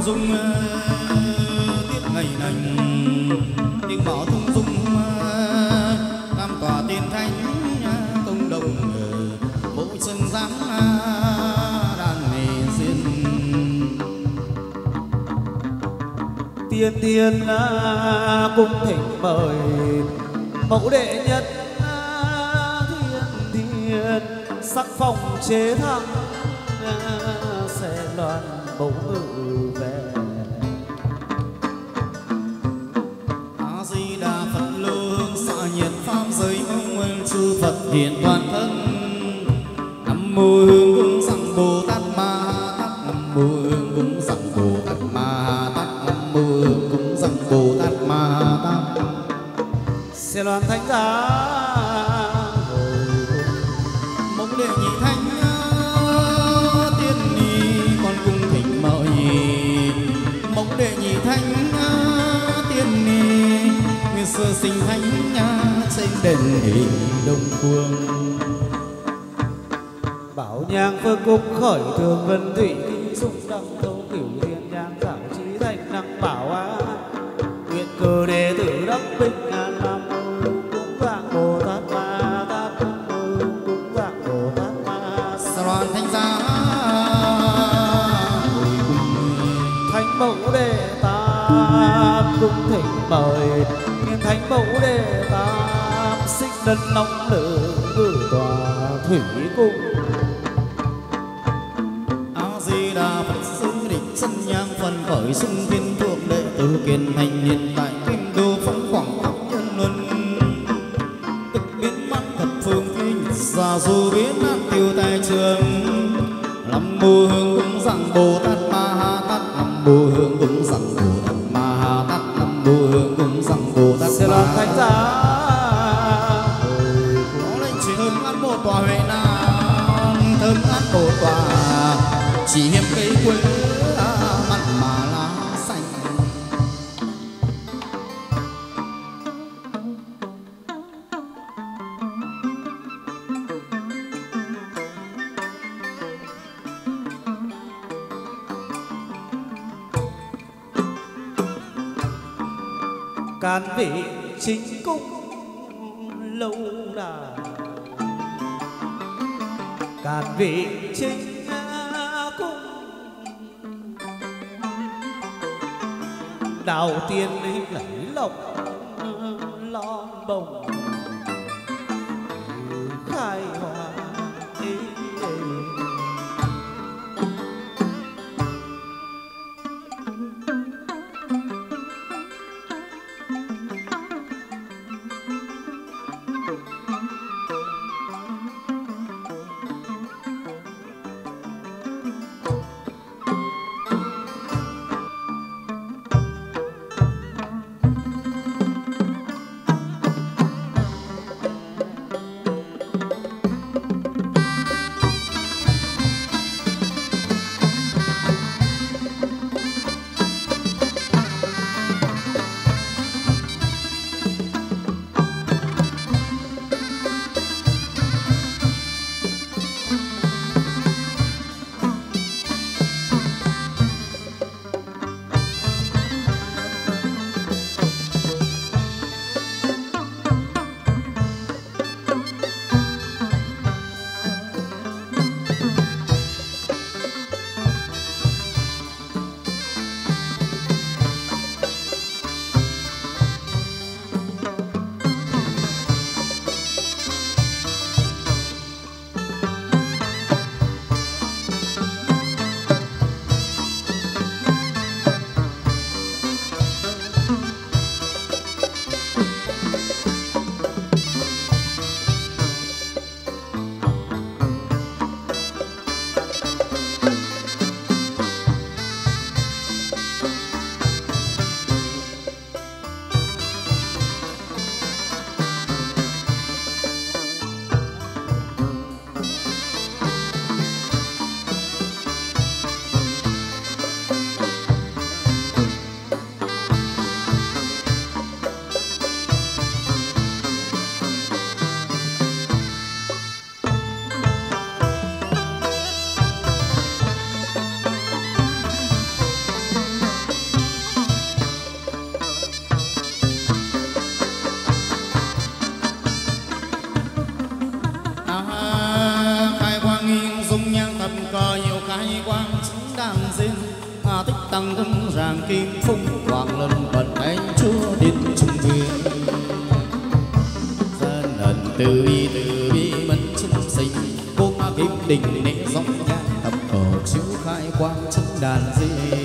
dung tiết ngày lành tiếng mõ tung dung tam tòa tiên thánh công đồng mỗi sân giáng đàn nghề duyên tiên tiên cung thỉnh mời mẫu đệ nhất thiên thiên sắc phong chế thắng sẽ loan bầu ngự về. A Di Đà Phật lô hương xạ nhiệt pháp giới ông chư Phật hiện toàn thân. Nam mô hương cúng dâng Bồ Tát Ma Tát. Nam mô hương cúng dâng Bồ Tát Ma Tát. Nam mô hương cúng dâng Bồ Tát Ma Tát. Sẽ loan thánh giá mẫu đệ nhị thánh tiên ni con cung thỉnh mời mẫu đệ nhị thánh tiên ni nguyên sơ sinh thánh trên đền hình đông phương. bảo nhang phương cúc khởi thường vân thủy sung đăng thâu cửu thiên nhang giảo trí thành năng bảo á nguyện cờ đệ tử đắc bình an. Nam mô cúng vạn Bồ Tát Ma Tát. Nam mô cúng vạn Bồ Tát Ma Sa loan thánh giá hồi cung thánh mẫu đệ tam cung thỉnh mời thiên thánh mẫu đệ tam xích đất nóng lửa ngự tòa thủy cung. A Di Đà Phật sư đỉnh sân nhang phần khởi xung thiên thượng đệ tử kiền hành hiện tại kinh đô phong quảng khắp nhân luân tức biến mắt thập phương kinh già dù biến nạn tiêu tài trường. Nam mô hương cúng dâng Bồ Tát Ma Tát. Nam mô hương cúng dâng Bồ Tát Ma Tát. Nam mô hương cúng dâng Bồ Tát Sẽ loan thánh giá có lệnh chỉ hơn ăn một tòa huệ nam thơm ngát một tòa chỉ hiếm cây quế mặn mà lá xanh. can vị chính cung lâu đài can vị chính cung đào tiên lấy lộc lon bồng khai hoa ý. ngân ràng kim phung quảng lần bận anh chúa đến trung nguyên dân ẩn từ bi mẫn chung sinh cô ma kim đình nệ dòng nhạc tập cổ chiếu khai quang chân đàn dê.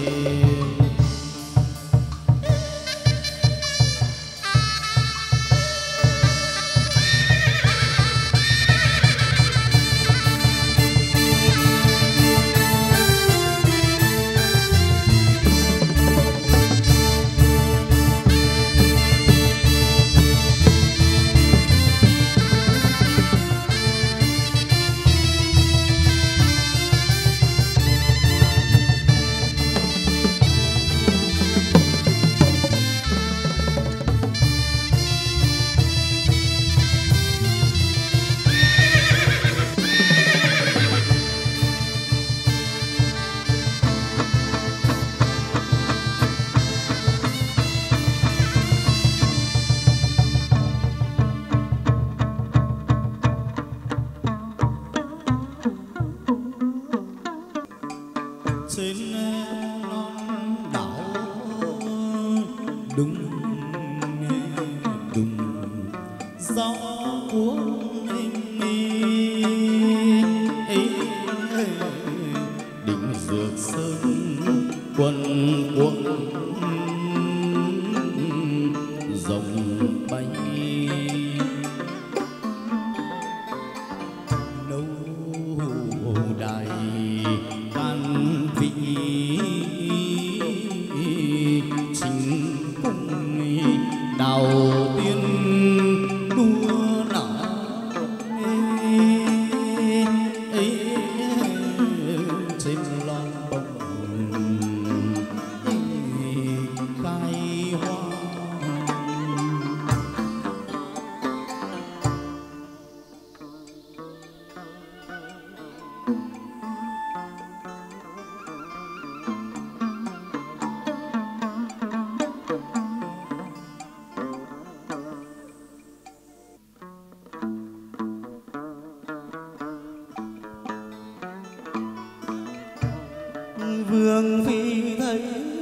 Vương phi thấy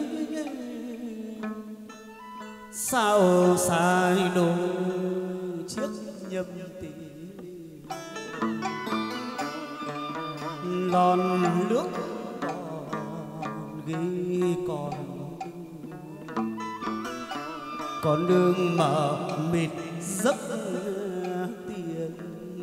sao sai đôi chiếc nhâm tỷ lon nước ghi còn đường mở mịt giấc tiền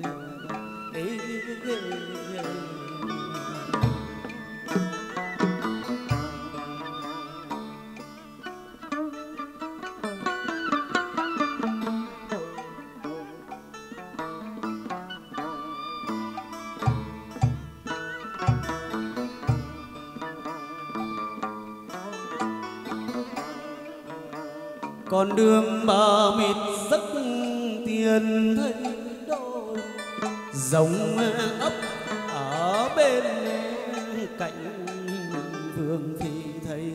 con đường mờ mịt giấc tiền thấy đôi giống ấp ở bên cạnh vương phi thấy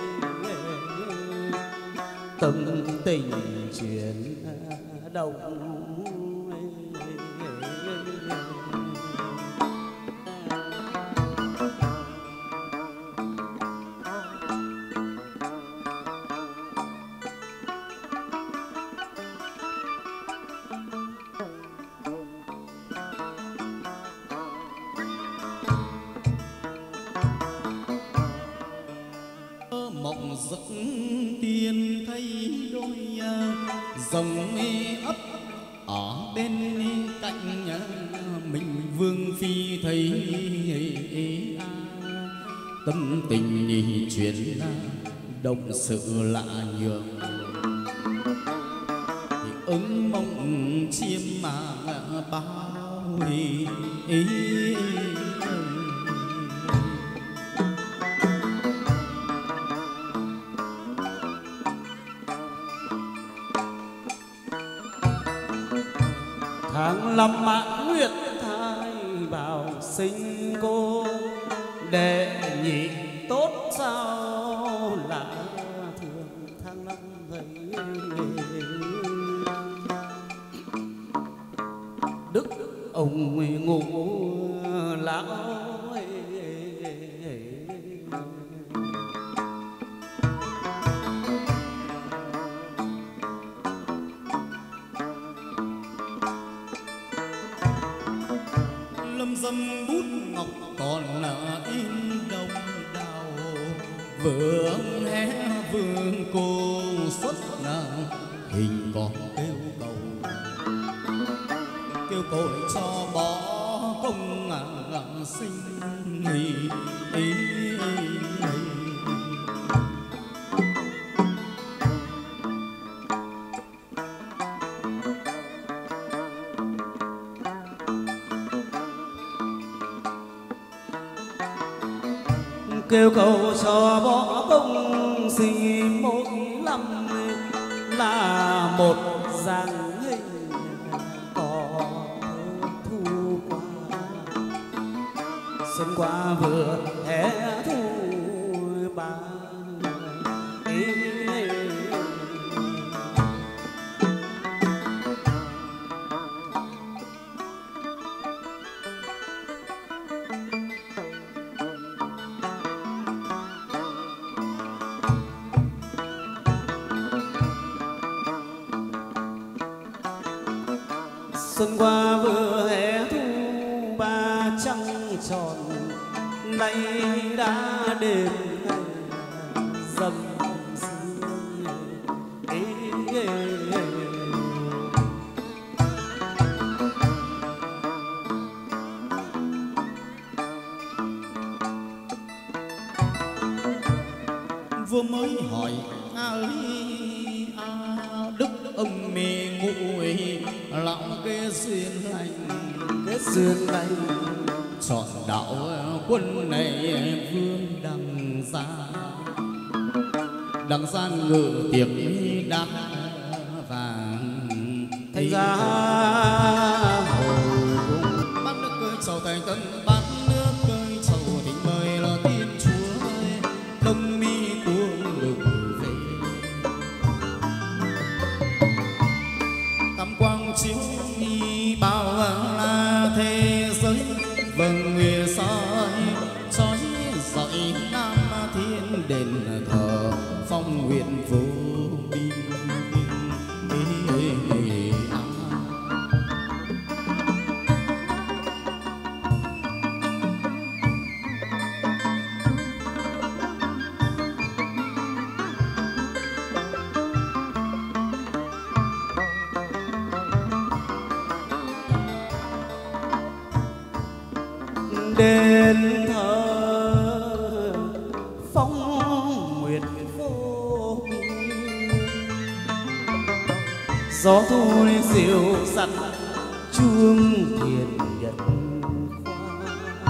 tâm tình chuyển động mộng giấc tiên thấy đôi dòng ấp ở bên cạnh mình vương phi thấy tâm tình chuyển động sự lạ nhường ứng mộng chiêm mà bao tháng năm mãn nguyệt thai bảo sinh cô đệ nhị tốt sao lạ thường tháng năm thấy đức ông ngủ lão dâm bút ngọc còn in đồng đào, vương hé vương cô xuất hình còn kêu cầu cho bỏ công sinh kêu cầu cho bỏ công sinh mỗi năm là một dáng hình có thu qua xuân qua vừa hè thu ba xuân qua vừa hè thu ba trăng tròn nay đã đêm dầm sương vua mới hỏi đức ông mì ngụy lão kế duyên lành chọn đạo quân này vương đằng gian ngự tiệc đá vàng thành ra hồi cung bát nước cười sầu thành tân bát nước cười sầu thịnh mời là tiên chúa đông mi tuông lục về tam quang chiếu bao là thế giới vầng nguyệt soi chói dọi nam thiên đền thờ phong nguyện vô biên. đền thờ phong nguyệt vô biên gió thu dịu dặt chuông thiền nhật khoa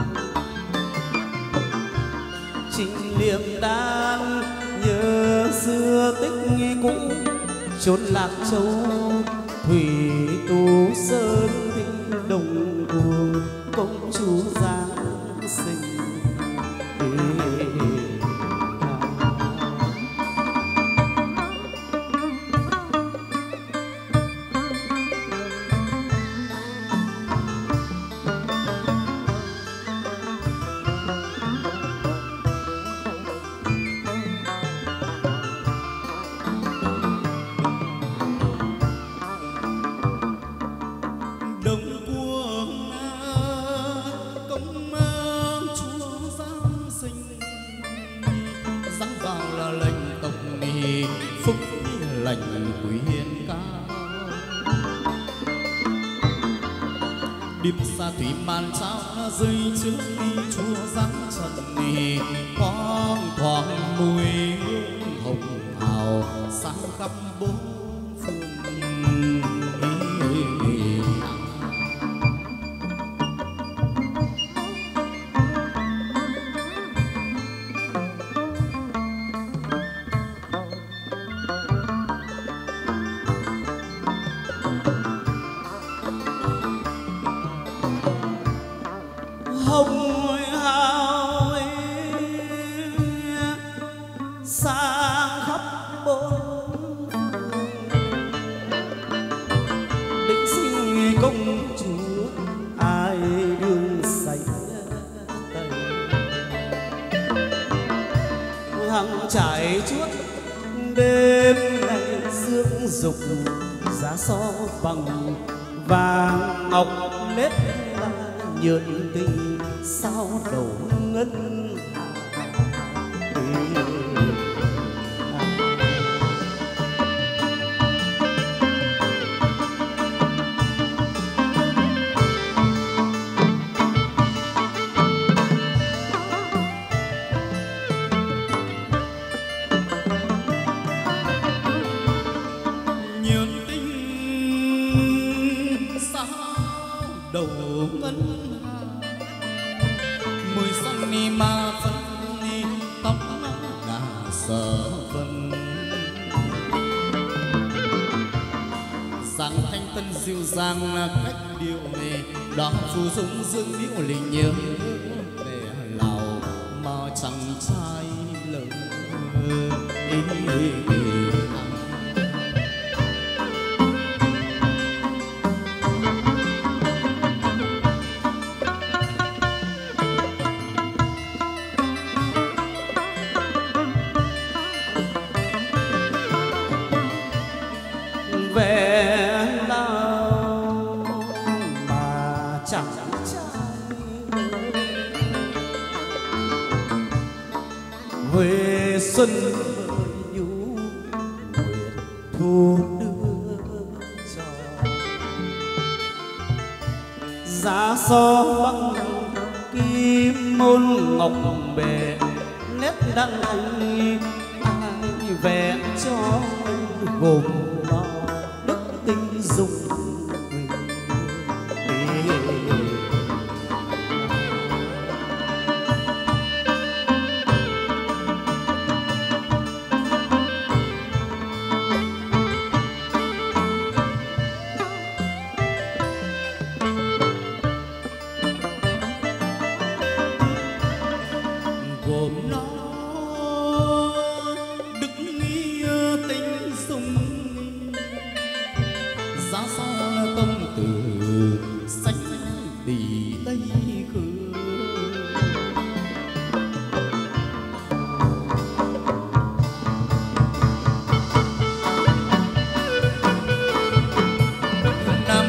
trình liệm đang nhớ xưa tích cũ chốn Lạc Châu thủy tú sơn tinh đồng cuồng công chúa giáng sinh điệp xa thủy màn trao rơi trước đi chúa giáng trần nì thoáng thoáng mùi hương hồng hào sáng khắp bốn phương. hồng hào sang khắp bốn định sinh công chúa ai đương say tay hằng trải chuốt đêm nay dương dục giá so bằng vàng ngọc nết nhợn tình sao đầu ngân đầu ngân mùi xanh ni ma phân ni tóc ngà sở vân dáng thanh tân dịu dàng cách điệu này đó phù dung dương điệu linh nhớ để lào mà chẳng trai lời vẻ nào mà chẳng trai Huế xuân nhũ nguyệt thu đưa cho giá so băng kim môn ngọc bề nét đăng anh vẽ cho gồm lo đức tinh dung gồm nó đức nghĩa tinh dung giá sao tông từ sách tỷ tây khứ nam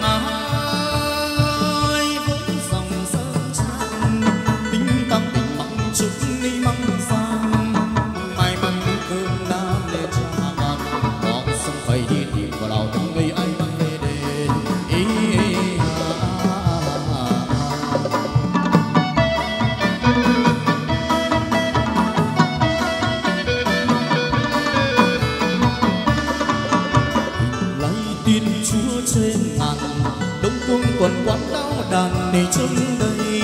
ai vốn dòng sơn trang tính tâm tình mong chút đi mong sang mai mong cơn nam để cha ngàn con sông phải đi tìm vào đầu từng người ai mang về đền lấy tin chúa trên ngàn đông cung quần quán đau đàn để trong đây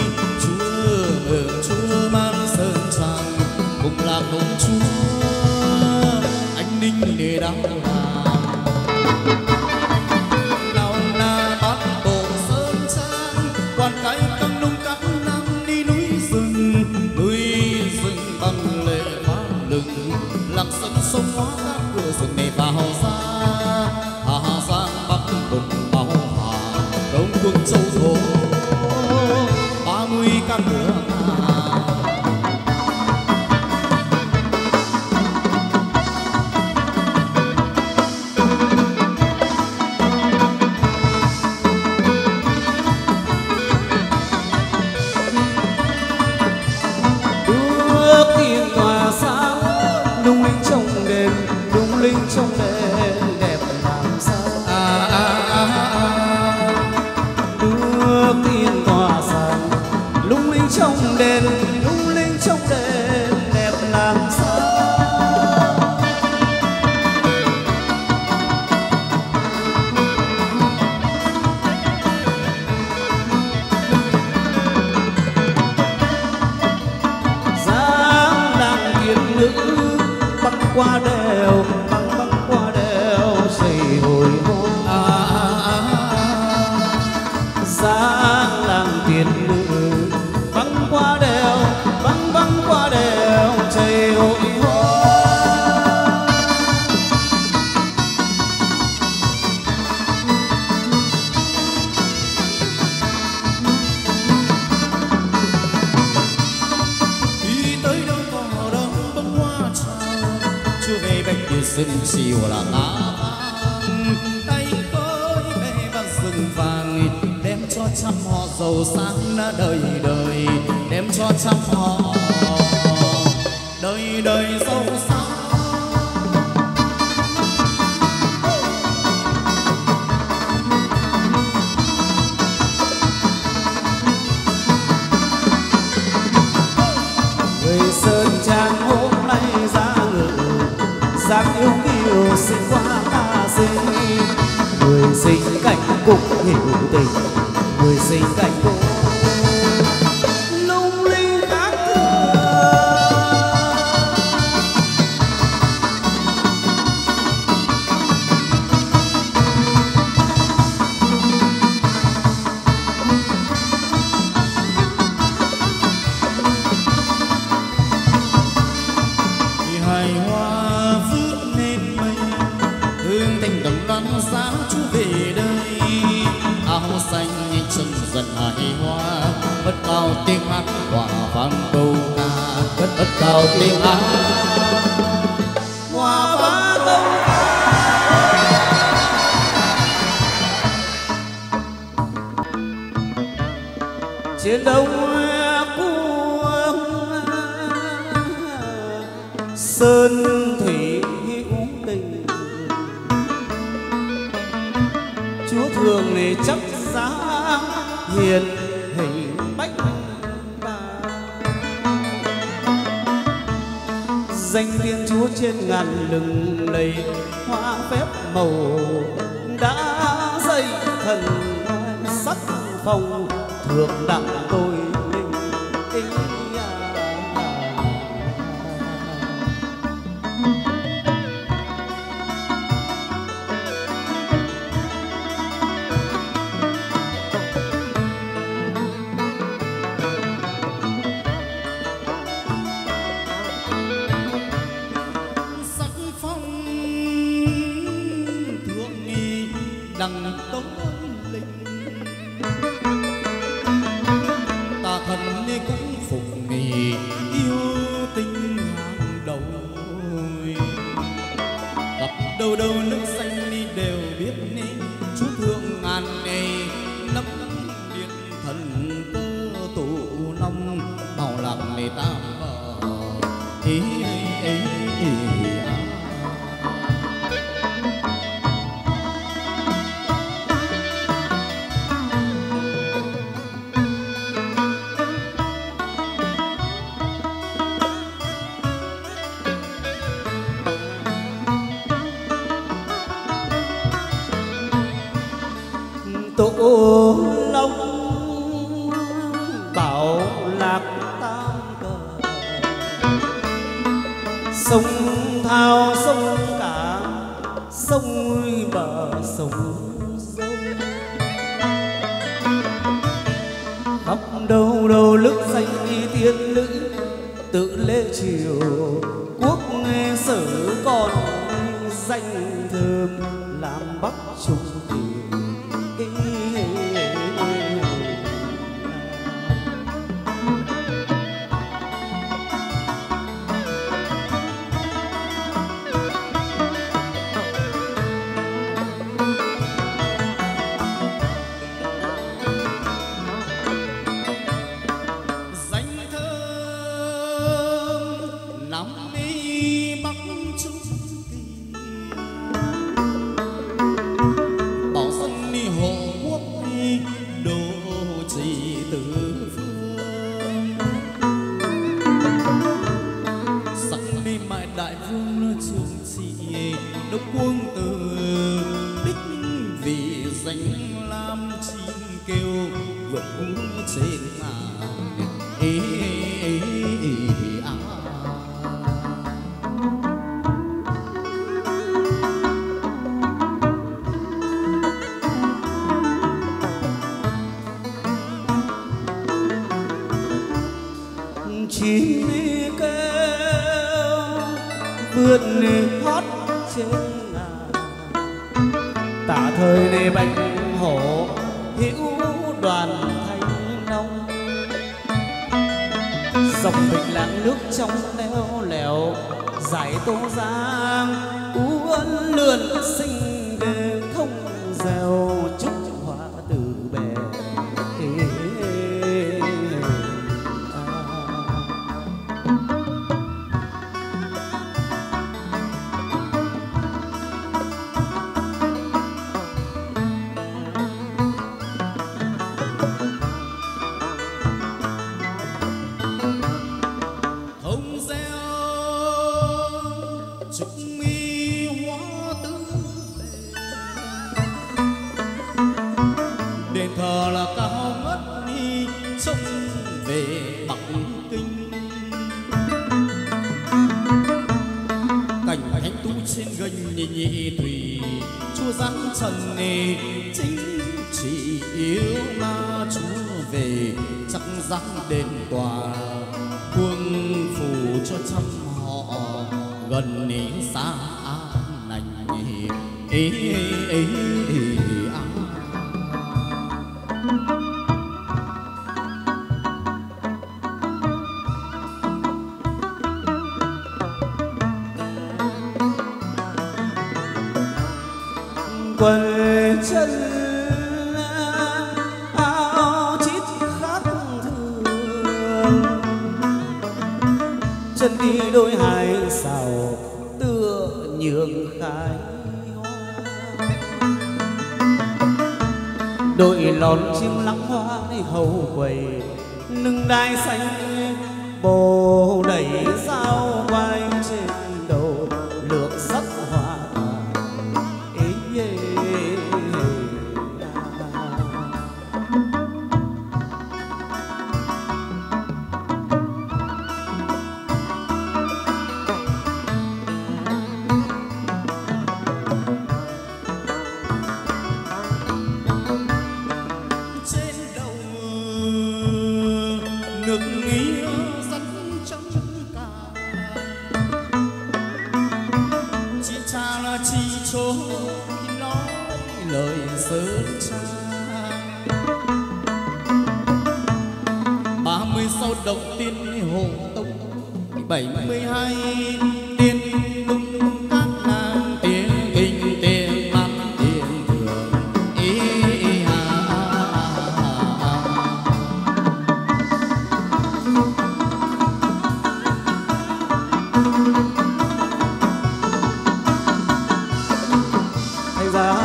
chúa mang sơn trang cùng là công chúa anh ninh để đau nào na bắt bộ sơn trang quan cái căng nung các năm đi núi rừng bằng lệ phá lừng lạc sân sông hóa các cửa rừng này vào ra hà giang bắc bừng bao hà đông quân châu thổ 30 căn cửa bước tiên tỏa sáng lung linh trong đêm đẹp làm sao bước tiên tỏa sáng lung linh trong đêm đẹp làm sao dáng nàng tiên nữ băng qua đèo dày hồi hôn dáng nàng tiên nữ băng qua đèo dày hồi hôn đi tới đâu có đông bông hoa trào chưa về bạch địa rừng chiều là lá vàng tay khơi về vào rừng vàng đem cho trăm họ giàu sang đời đời, đem cho trăm họ đời đời giàu sang. người sơn trang hôm nay ra ngự, dáng yêu kiều xin qua ta sinh. Người sinh cảnh cục hiểu tình, người sinh cảnh cục lung linh khác thường. Hài hoa vút lên mây, hương tình đồng loan sáng chú về đây. Áo xanh chân dần hài hoa, bất cao tiếng hát hòa vang câu ca. Bất cao tiếng hát hòa vang câu ca. Trên đông cuông sơn thủy hữu tình, chúa thường này chắc dáng hiền hình bách bà. Danh tiếng chúa trên ngàn lừng lầy, hoa phép màu đã dây thần sắc phong. Thượng đặng tôi linh ý sắc phong thượng nghi đằng tống linh. Ta thần đi cũng phục nghỉ yêu tình hàng đầu. Gặp đâu đâu nước xanh đi đều biết ni chú thượng ngàn này lắm điện thần cơ tụ nông bảo lạc này ta vợ ý ấy tổ long bảo lạc tam cờ. Sông thao sông cả, sông bờ sông dâu. Khắp đâu đâu lức danh tiên lữ, tự lễ triều quốc nghe sử còn danh thơm làm bắc trung tiền. chim đi kêu vươn đi hót trên ngàn. Tả thời này bạch hổ hữu đoàn thanh long, dòng bình làng nước trong leo lèo giải tô giang uốn lượn sinh về thông reo chúc hoa từ bè. gành nhị thủy chúa giáng trần nề chính chỉ yếu ma chúa về chắc dáng đền tòa quân phù cho trăm họ gần ní xa nành ý quần chân áo chít khác thường, chân đi đôi hai sào tựa nhường khai hoa, đội lón chim lắng hoa đi hầu quầy nâng đai xanh bồ đẩy sao vai trên đầu lược sắc hoa động tiên hồ tông 72 tiên tung các nàng tiên kinh tiên mắt tiên thường ý hay ra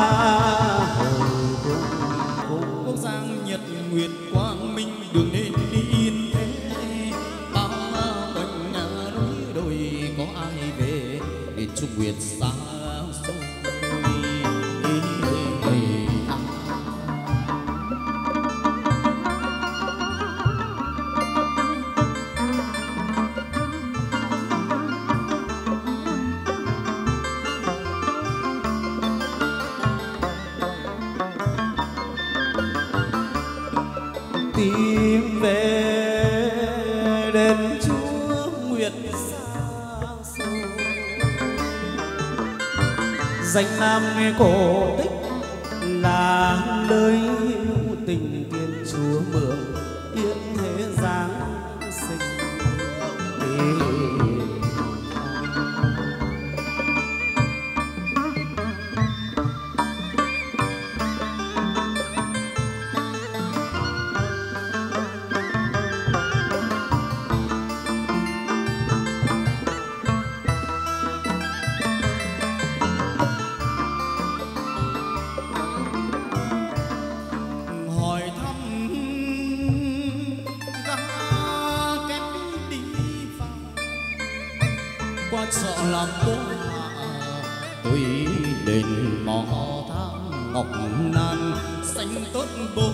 quốc giang nhật nguyệt quang minh đường nên đi yên thế bao quanh núi đồi có ai về để trung nguyệt xa xôi tìm về đền chúa nguyệt xa xôi, danh nam cổ tích là nơi hữu tình tiên chúa mường yên thế giáng sinh. qua chợ làm bố hạ tôi đền mò thang ngọc nan xanh tốt bố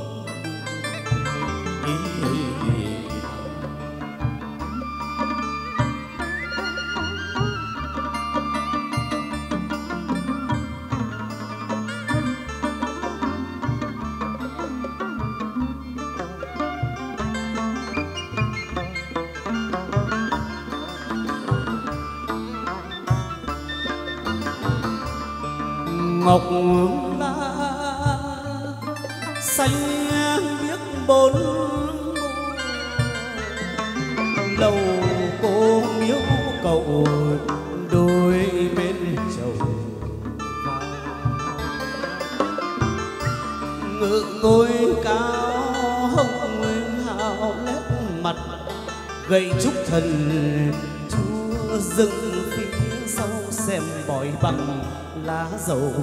ngọc lá xanh biếc bốn lầu cô miếu cầu đôi bên chầu ngự ngôi cao hồng hào nét mặt gậy trúc thần chúa dừng phía sau xem bói bằng lá dầu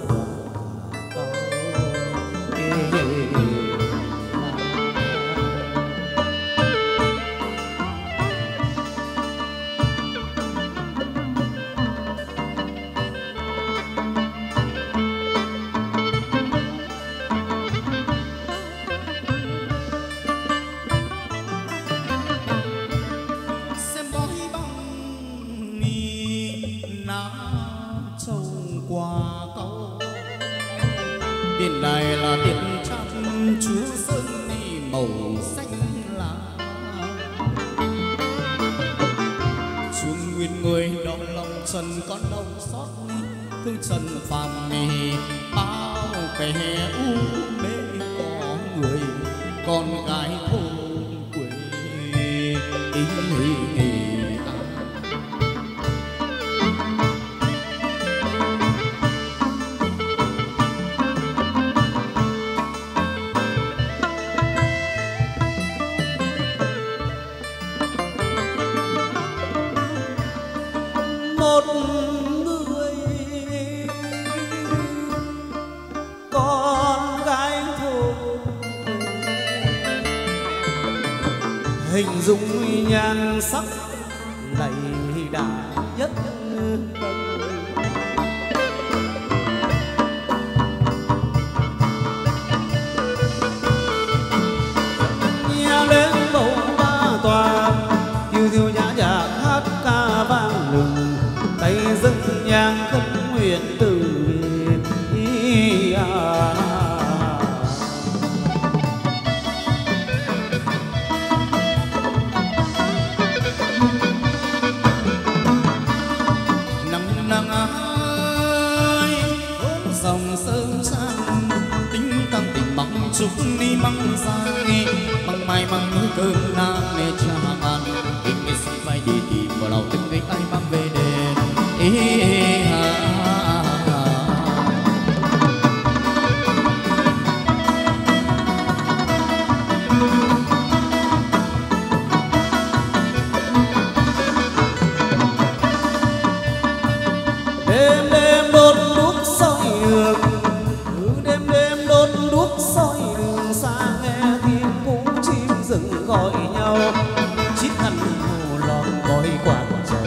xem bói bằng ni nào trông qua câu tiền này là tiền trăm chúa sơn đi màu xanh lá chuông nguyên người đau lòng trần con đau xót thương trần phàm mì bao kẻ u mê có người con gái thôn quê một người con gái thôn hình dung nhan sắc lầy đà nhất nhà lên bầu ba tòa thiêu thiêu nhã nhạc hát ca vang lừng tay dâng nhang khấn nguyện từ bi năm nắng ơi ôm dòng sơn trang tính tăng tình bằng chúc đi măng dài măng mai măng núi cơm nang nè cha ăn kinh nghe sĩ phải đi tìm vào lòng từng người tay mang về đền đêm đêm đốt đuốc soi đường đêm đêm đốt đuốc soi đường xa nghe tiếng cú chim rừng gọi nhau chít hằn hồ lon bói quạt trời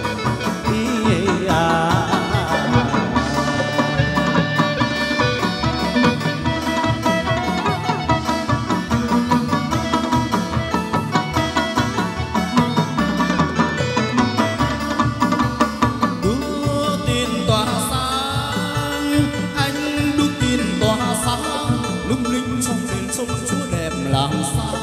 đua tiền tỏa sáng anh đua tiền tỏa sáng lung linh trong đền sông chúa đẹp làm sao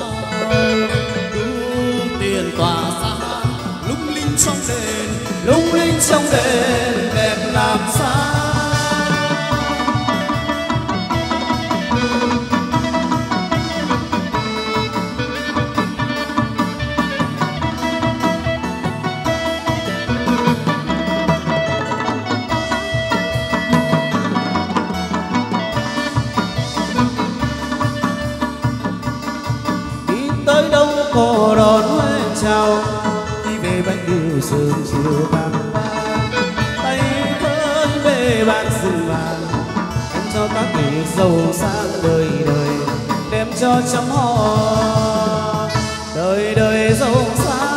đua tiền tỏa sáng lung linh trong đền lung linh trong đền đẹp làm sao đi tới đâu có đón huế chào đi về bánh điều sớm chiều vàng tay với bề bạc rừng vàng em cho các kỷ giàu sang đời đời đem cho chấm hoa đời đời giàu sang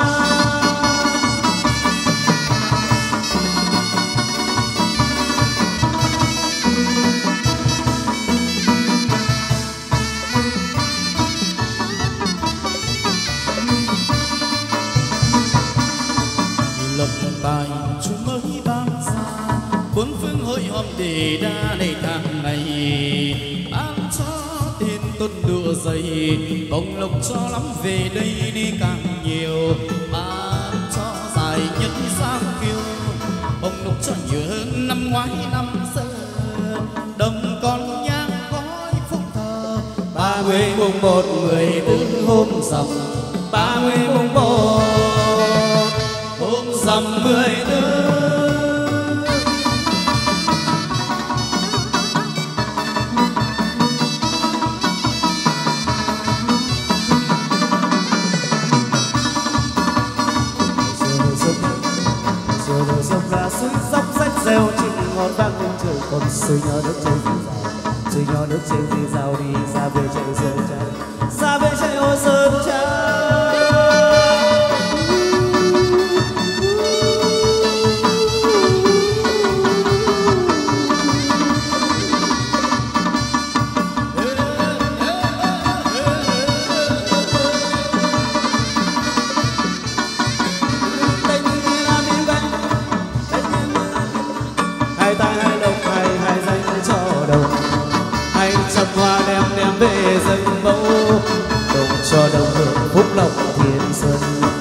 lộc tài chú mới ban ra bốn phương hội họp để đa đầy tháng ngày ban cho tiền tôn đùa dày bồng lộc cho lắm về đây đi càng nhiều ban cho dài nhất sang kiêu bồng lộc cho nhiều hơn năm ngoái năm xưa đồng còn nhang khói phúc thờ 30 mùng 1 14 hôm rằm 30 mùng 1 hôm rằm 14 dọc ra suối dốc rách rêu chim ngọt vang lên trời còn suối nhỏ nước chảy dì dào suối nhỏ nước chảy dì dào đi ra về chạy sơn trai ra về chạy ô sơn trai hai tay hai lộc hai danh cho đồng, hai trăm hoa đem về dâng mẫu, đồng cho đồng hưởng phúc lộc thiên xuân.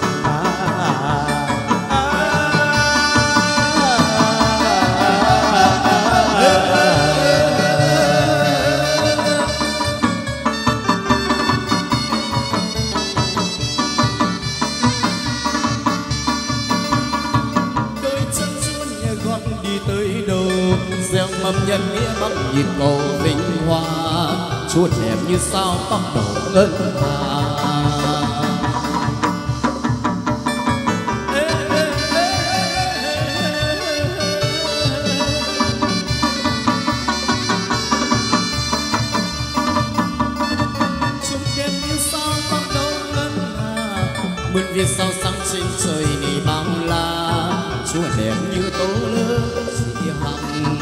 nhân nghĩa bắc nhịp cầu vinh hoa, chúa đẹp như sao bắc đổ ngân hà. Mượn việt sao sáng trên trời này bao la, chúa đẹp như tố lớn chỉ hằng.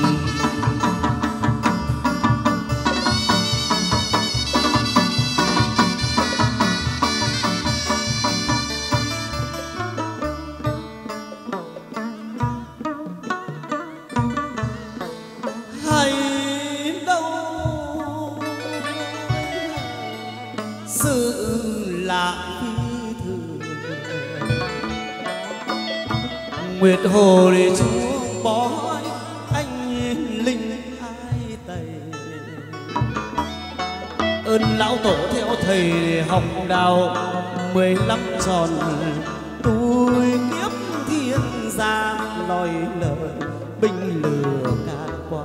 Hay đâu sự lạ Nguyệt Hồ để chúa bói anh linh ai tày, ơn lão tổ theo thầy hồng đào 15 tròn tôi kiếp thiên gia lòi lời binh lừa cả quá.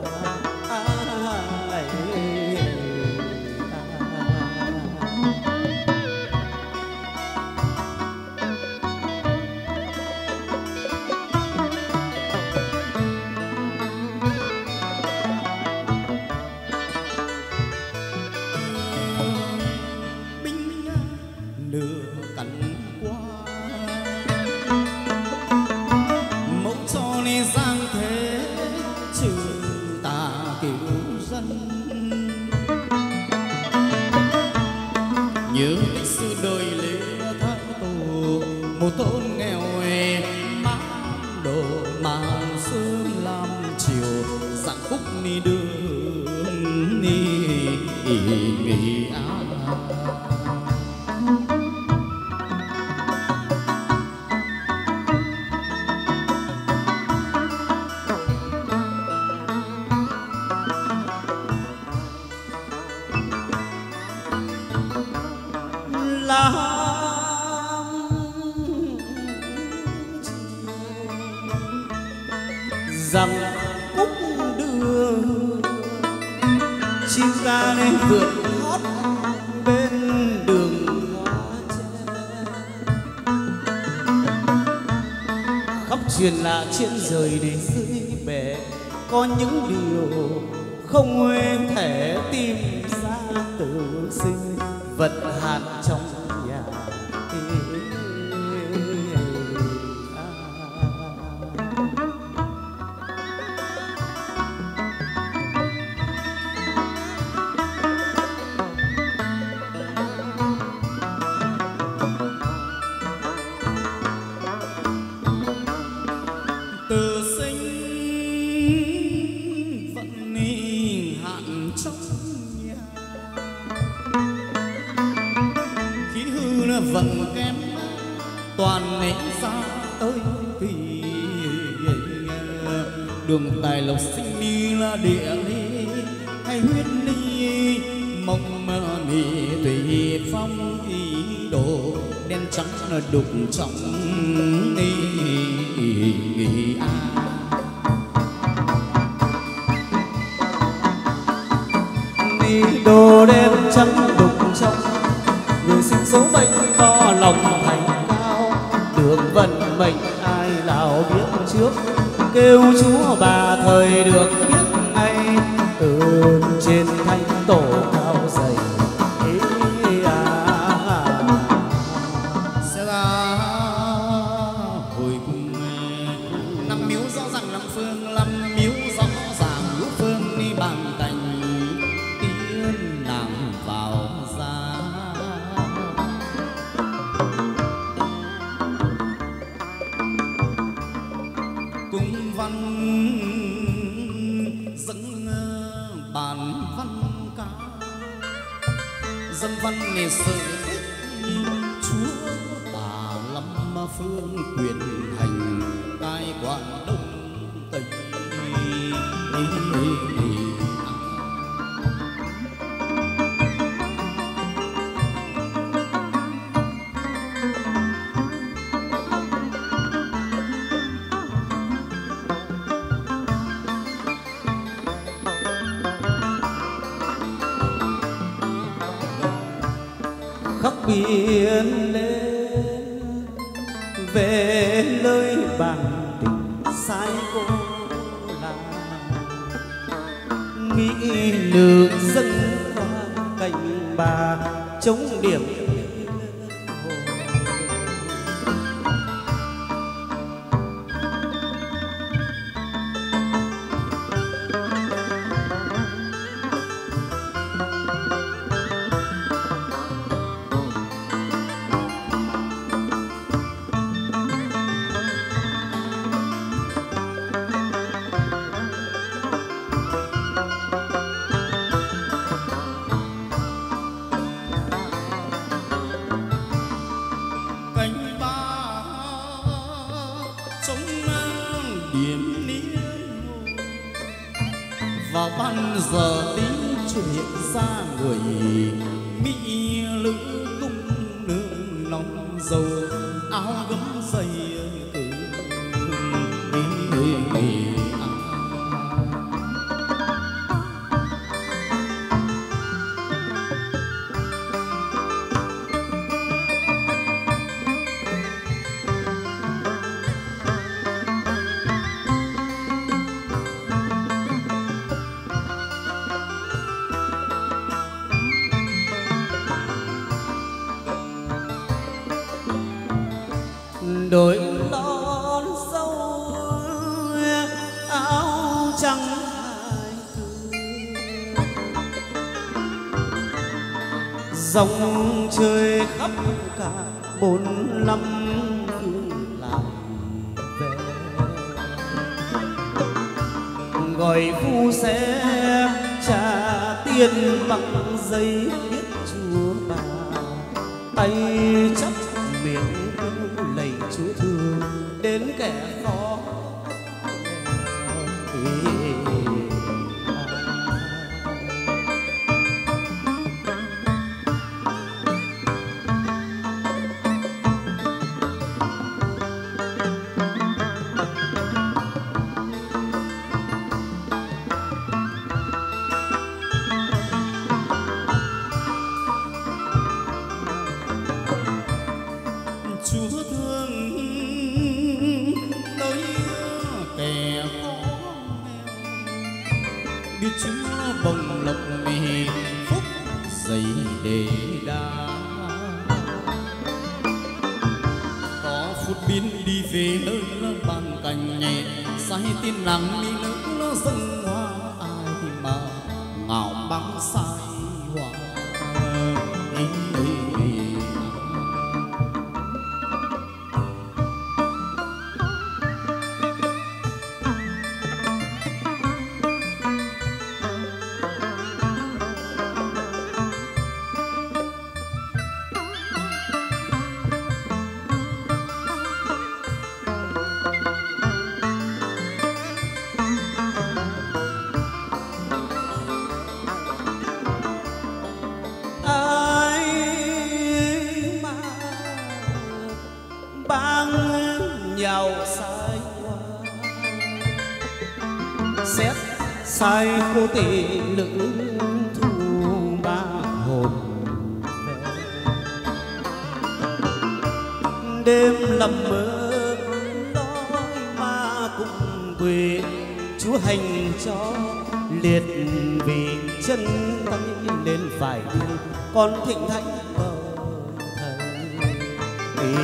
Nhớ lịch sử đời Lê Thái Tổ, một thôn nghèo má đồ màng sương làm chiều, dạng khúc ni đường ni nghỉ á. Rằng cúc đưa chim ca lên vượt hót bên đường hoa tre, khắp truyền lạ trên rời để dưới bể có những điều không thể tìm ra từ sinh vật hạt trong nhà. Từ sinh vẫn ni hạn trong nhà, khí hư nó vẫn kém toàn nấy ra tới kỳ. Đường tài lộc sinh đi là địa lý hay huyết ly, mong mơ mì tùy phong ý đồ đen trắng là đục trong đi đồ đen trắng đục trong, người sinh số mệnh to lòng thành cao, đường vận mệnh ai nào biết trước, kêu chúa bà thời được biết ngay, từ trên thánh tổ cao dày. Sẽ ra hồi cùng năm miếu rõ ràng năm phương, năm miếu rõ ràng ngũ phương đi bằng cành tiên nàng vào ra. Cung văn dân văn lịch sử chúa Tà Lâm phương quyền hành cai quản đông tây. khắp biển lên về nơi bàn tình sai cô là mỹ nữ dân hoa cành bà chống điểm vào ban giờ tí chuyện hiện ra người mỹ lữ cung nương nón dầu áo gấm dày đội lon dâu áo trắng hai dòng chơi khắp cả 45 phương làm về gọi phu xe trả tiền bằng giấy viết chùa bà tay chắp miệng lạy Chúa thương đến kẻ khó Chúa thương nơi kẻ khó nghèo biết Chúa bồng lộc mì phúc dày đề đa có phút biến đi về nơi bàn cành nhẹ say tin nắng đi nước dân hoa ai mà ngào băng say hoa nhau sai qua xét sai cô tỷ nữ thu ba hồn về đêm lầm mơ nói ma cùng quê Chúa hành cho liệt vì chân tay lên phải đi con thịnh thánh bờ thầy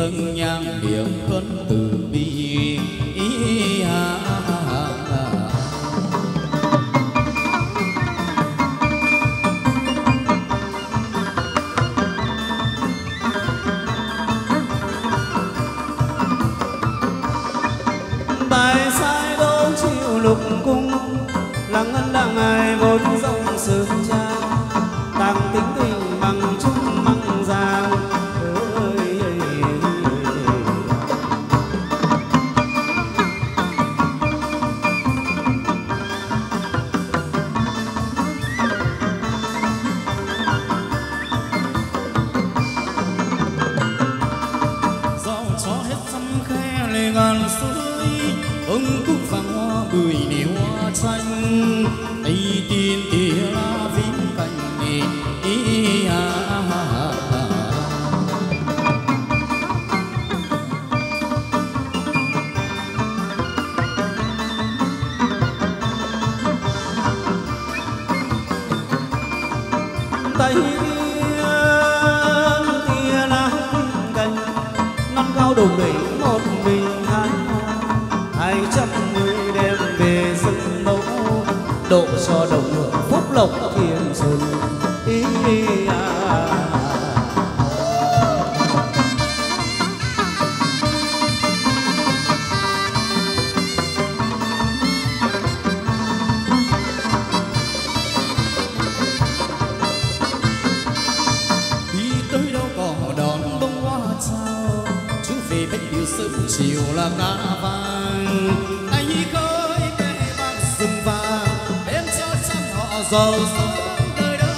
dâng nhang niệm khấn từ bi. Bài sai đô chiều lục cung, lặng ngân đang ai vốn dòng sương trang, tàng tính tình bằng chung măng giang. Dạo cho hết sắm khe lê ngàn suối, ông cúc vàng hoa bưởi nỉ hoa xanh, tây tiên tía la vĩnh cành Tây tia lá cành non cao đùng đỉnh một mình hai trăm người đem về rừng mẫu, độ cho đồng hưởng phúc lộc thiên xuân. chiều là cá vàng anh khơi bể bạc rừng vàng bên cho trăm họ giàu sống đời đời.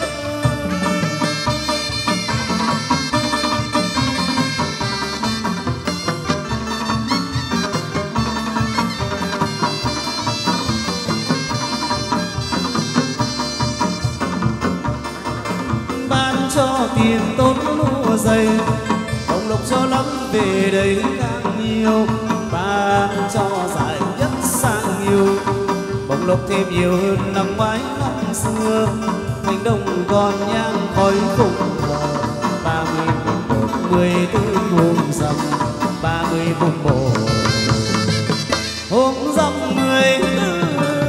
Ban cho tiền tốt mua giày, đồng lộc cho lắm về đây nhiều, ban cho giải nhất sang nhiều, bồng lộc thêm nhiều hơn năm ngoái năm xưa. Thành đông còn nhang khói cùng lò, 30 mùng 1 14 hôm rằm, 30 mùng 1 hôm rằm 14.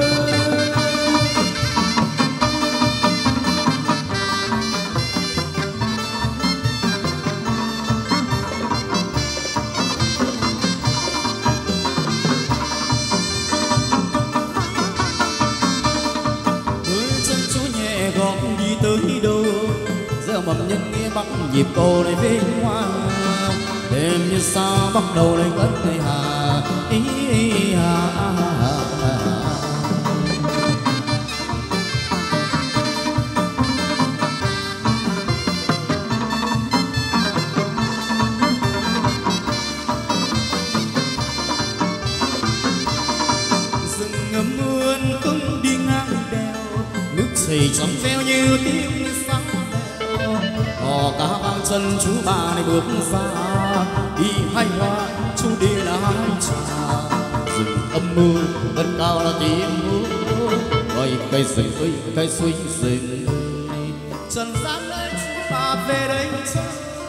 Tới đâu gieo mầm nhân nghĩa bắc nhịp cầu này vinh hoa, đêm như sao bắt đầu lên cất nơi hà rừng ngầm muôn cưng đi ngang đèo, nước chảy trong veo như tiếng sóng bèo. Hò cá vang chân chú bà này bước ra, đi hai hoa chú đi là hai trà. Rừng âm mưu vẫn cao là tiếng hú, gọi cây rừng ơi cây suối rừng. Trần gian ơi chú bà về đây chơi.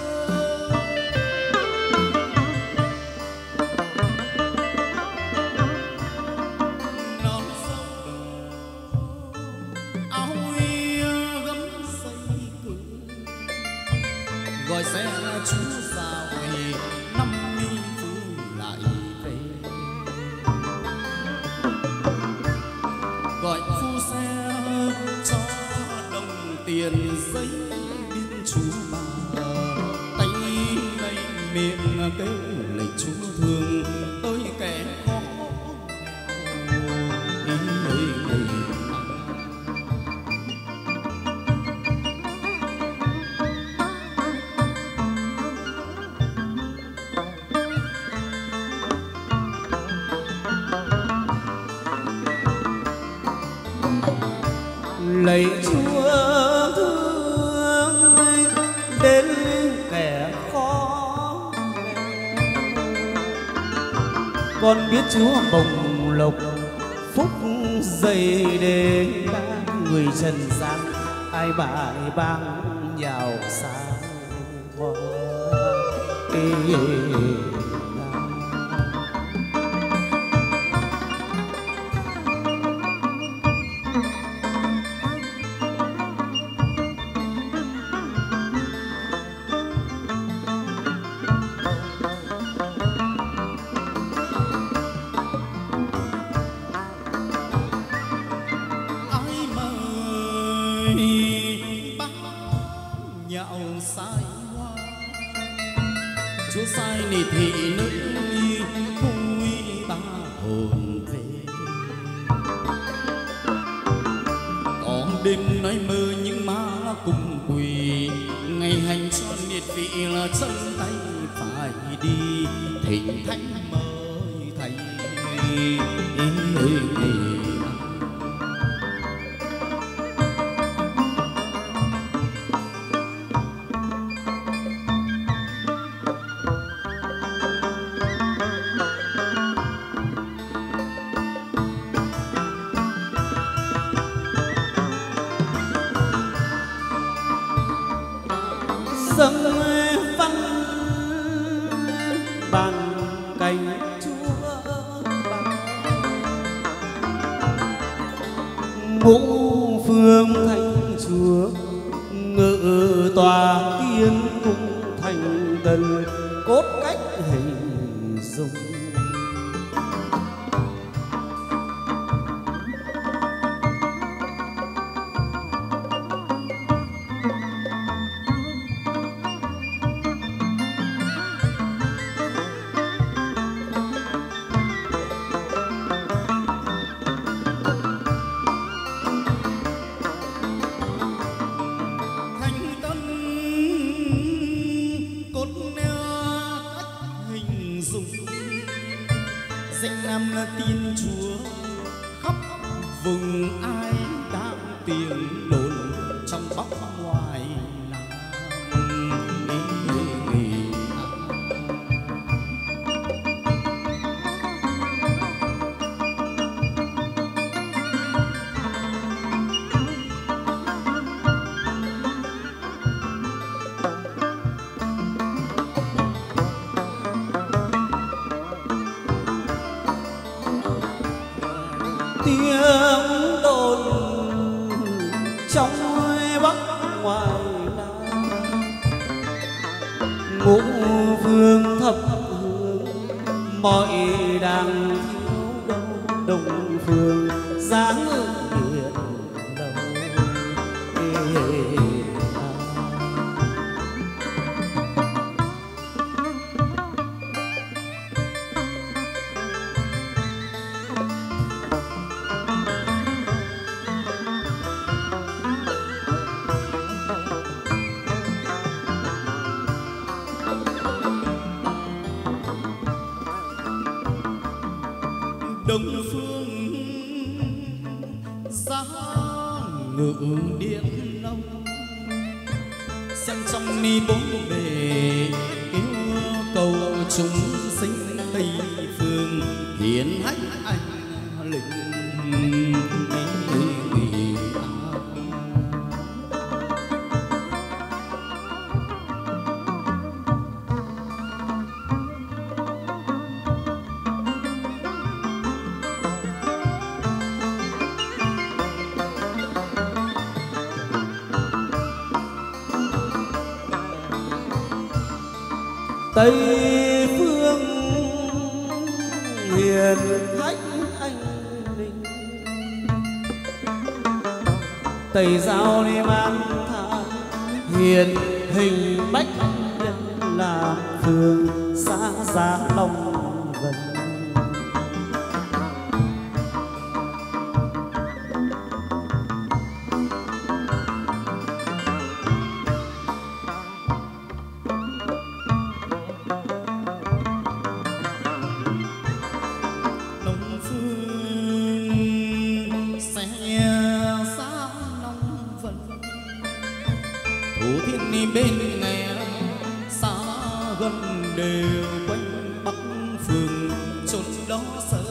Gọi xe chú ra ngoài năm mươi phương lại về, gọi phu xe cho đồng tiền giấy biên chú bà. Tay này miệng kêu lạy chú thương tôi kẻ khó. Lạy Chúa thương đến kẻ khó nghèo, con biết Chúa bồng lộc phúc dày để người trần gian ai bại bang nhào sang hoa. Chúa sai nị thị nữ vui ba hồn về. Có đêm nói mơ nhưng má cùng quỳ, ngày hành cho nhiệt vị là chân tay phải đi. Thỉnh thánh mời thầy dâng văn bằng cành chúa ngũ phương thánh chúa ngự tòa tiên cung thành tần cốt cách hình dung. Danh nam là tiên chúa khắp vùng ai đang tiếng đồn trong bắc ngoài tiếng đồn trong bắc ngoài nam ngũ phương thập hương mọi đàng thiếu đâu đồng phương dáng điện đầu. Đông phương giá ngự điện long xem trong ni bốn bề kêu cầu chúng sinh tây phương hiển hách anh linh. Tây phương hiền hách anh linh, Tây giao đi man tha hiền hình bách nhân làm phương xã giá long vân. Thủ thiên ni bên nghe xa gần đều quanh bắc phương chốn đó sơ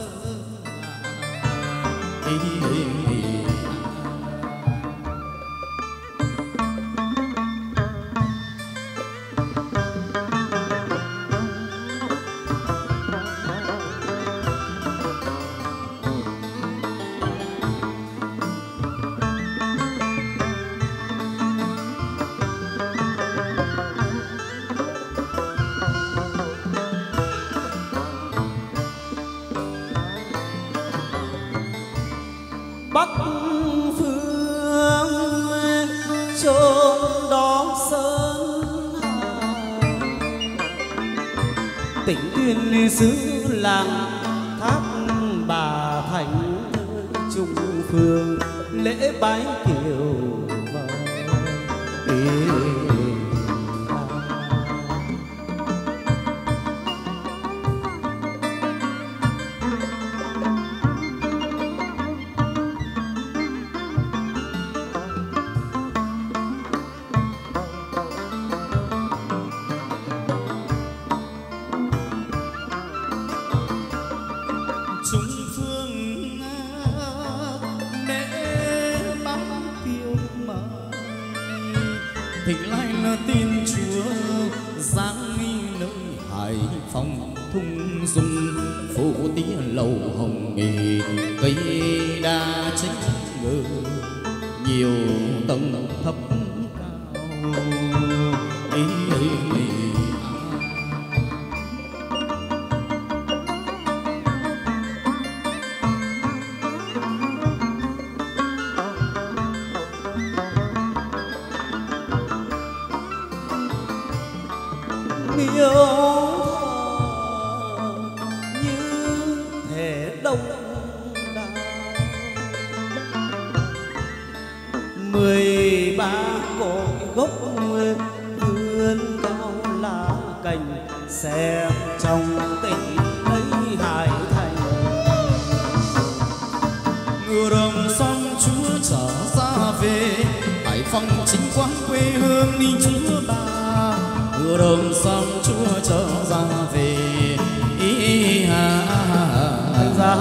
tỉnh Tuyên xứ làng Thác Bà Thành Trung Phương lễ bái kiều thỉnh lại là tin Chúa giáng nơi Hải Phòng thung dung phủ tía lầu hồng nghì cây đa trích ngự nhiều tầng thấp cao miêu như thể đông đảo 13 cội gốc vươn cao lá cành xem trong tỉnh ấy Hải Thành ngựa đồng son Chúa trở ra về Hải Phòng chính quán quê hương đi Chúa ba ngựa đồng son Chúa trở ra về ra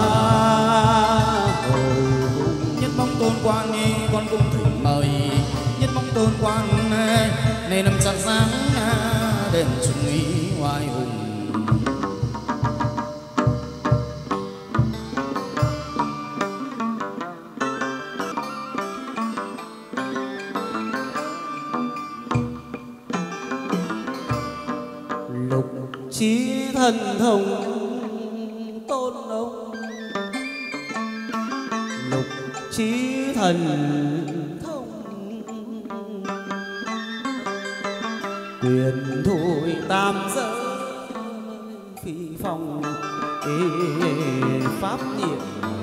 nhất mong tôn quan nghi con cung thỉnh mời nhất mong tôn quan này nằm chặt dáng đền trung ý oai hùng lục chí thần thông tôn ông lục chí thần thông quyền thổi tam giới phi phong pháp nhiệm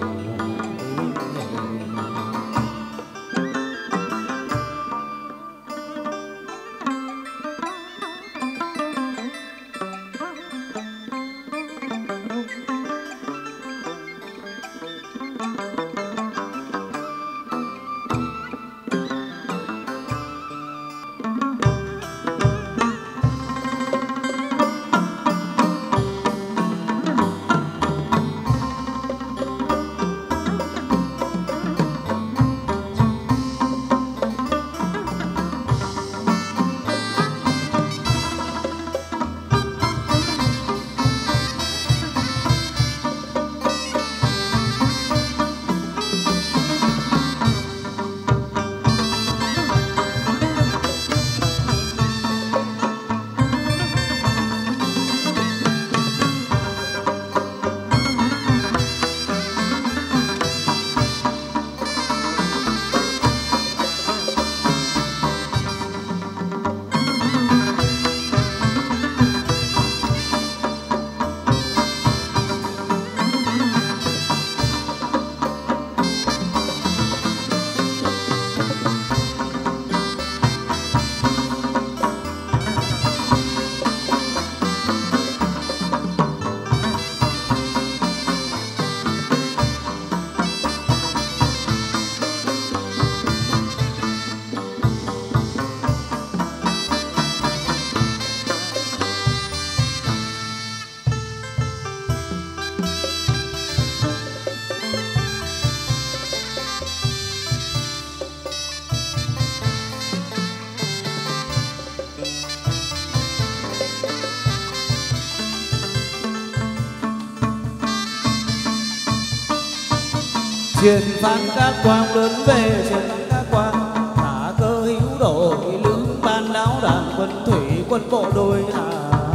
truyền phán các quang lớn về truyền phán các quang thả cơ hữu độ lữ ban lão đàn quân thủy quân bộ đôi hà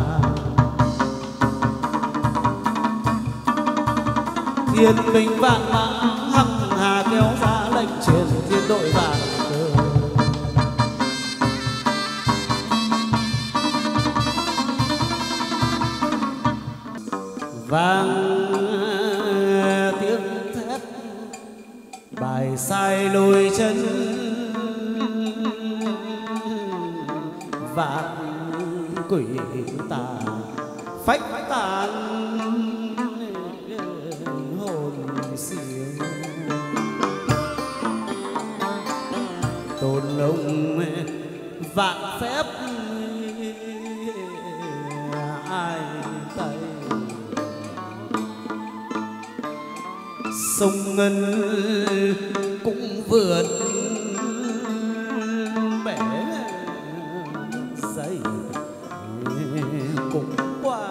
thiên binh vạn mã hằng hà kéo ra lệnh truyền thiên đội vàng vang tiếng thét bài sai lùi chân vạn quỷ tà phách tàn hồn siêu tôn ông vạn phép ai tay sông ngân cũng vượt bể dây cũng qua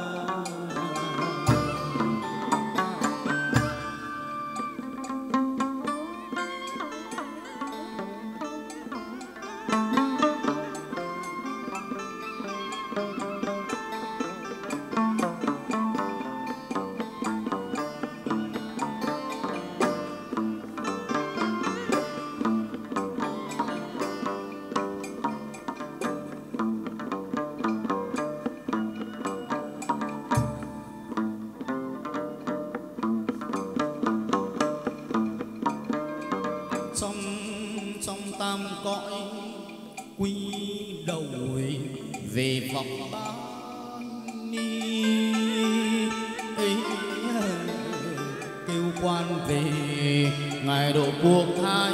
trong tam cõi quy đầu về vọng ban ni ấy kêu quan về ngài độ cuộc thái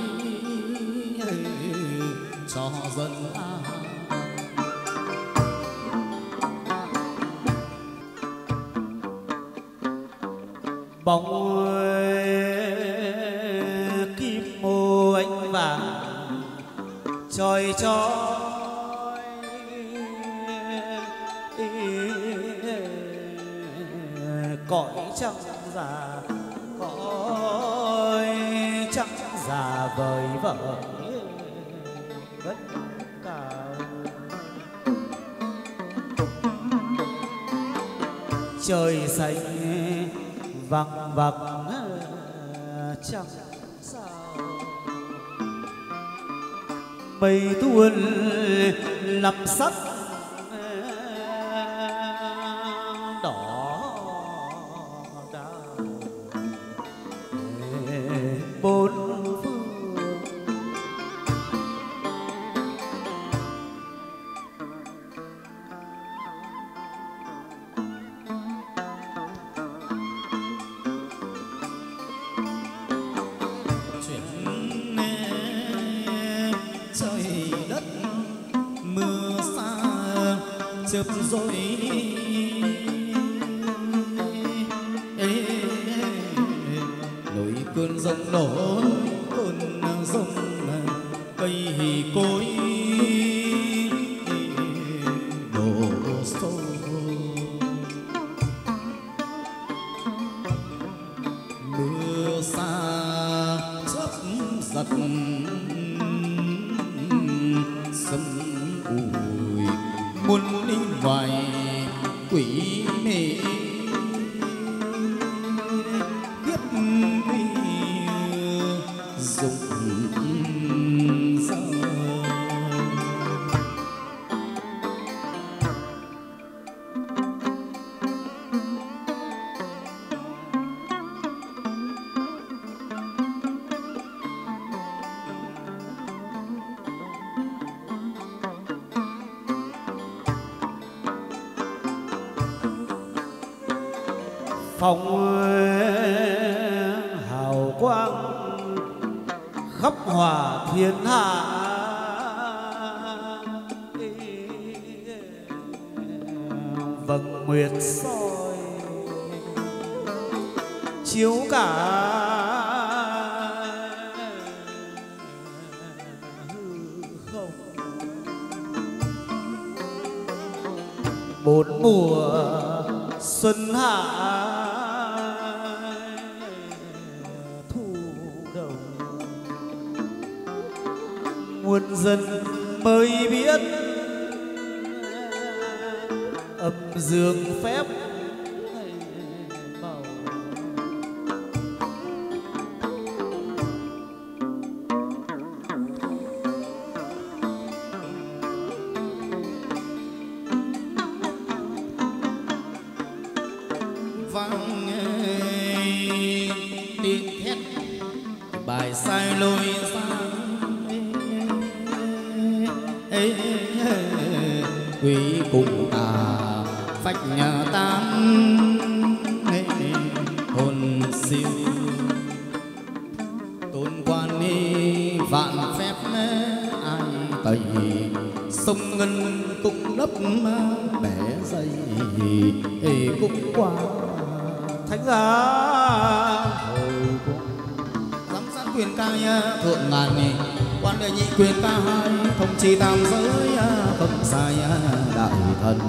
cho dân an. Bóng kim mô ánh vàng choi choi cõi trăng già cõi trăng già vời vợi vất cao trời xanh vằng vặc chẳng sao mây tuôn làm sắc đỏ đào bốn phương chớp rồi nổi cơn giông nổi cơn giông cây cối đổ sâu mưa xa chớp giật sấm ùi muôn linh ngoài quỷ mê biết uy dụng dao phong hào quang khắp hòa thiên hạ vầng nguyệt soi chiếu cả hư không bốn mùa xuân hạ thu đầu muôn dân mới biết âm dương phép màu vang tiếng thét bài sai lối sang quý cùng phách nhà tan hồn siêu tôn quan ni vạn phép ai tẩy sông ngân cũng đắp bẻ dây cũng qua thánh giá giám sát quyền ca thượng ngàn nghề quan đệ nhị quyền ca hai thông trì tam giới không sai đại thần.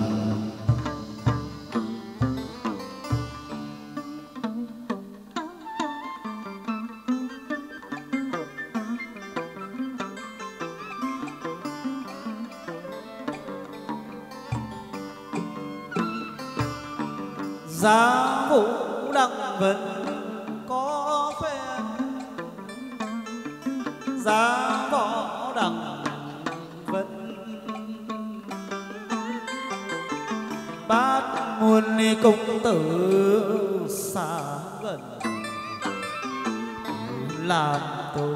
giá vũ đăng vẫn có phen giá võ đăng vẫn bát muôn ni công tử xa gần làm tôi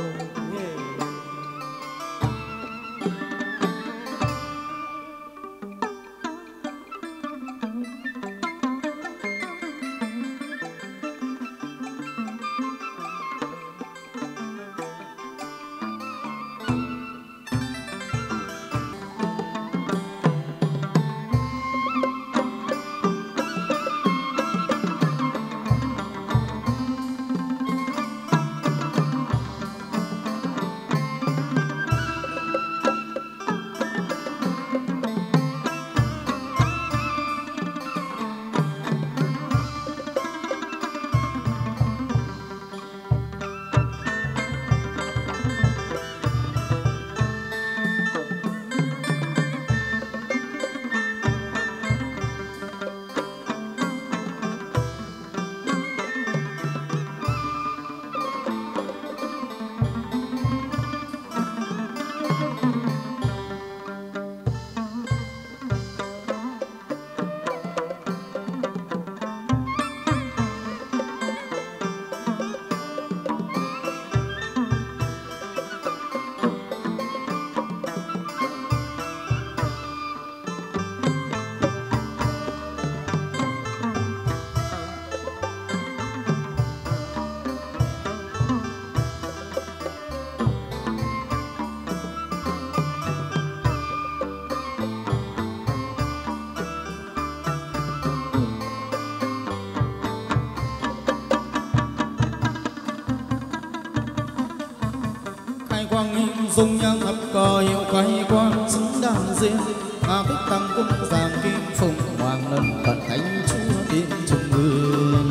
dung nhang thập cờ hiệu khai quang xứng đàn diên thích tăng cung giang kim phùng hoàng lần cận thánh chúa tiên trung ương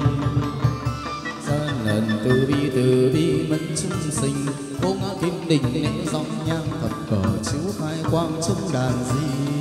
gian lần từ bi mẫn chúng sinh cô ngã kim đình lễ dòng nhang thập cờ chiếu khai quang xứng đàn diên.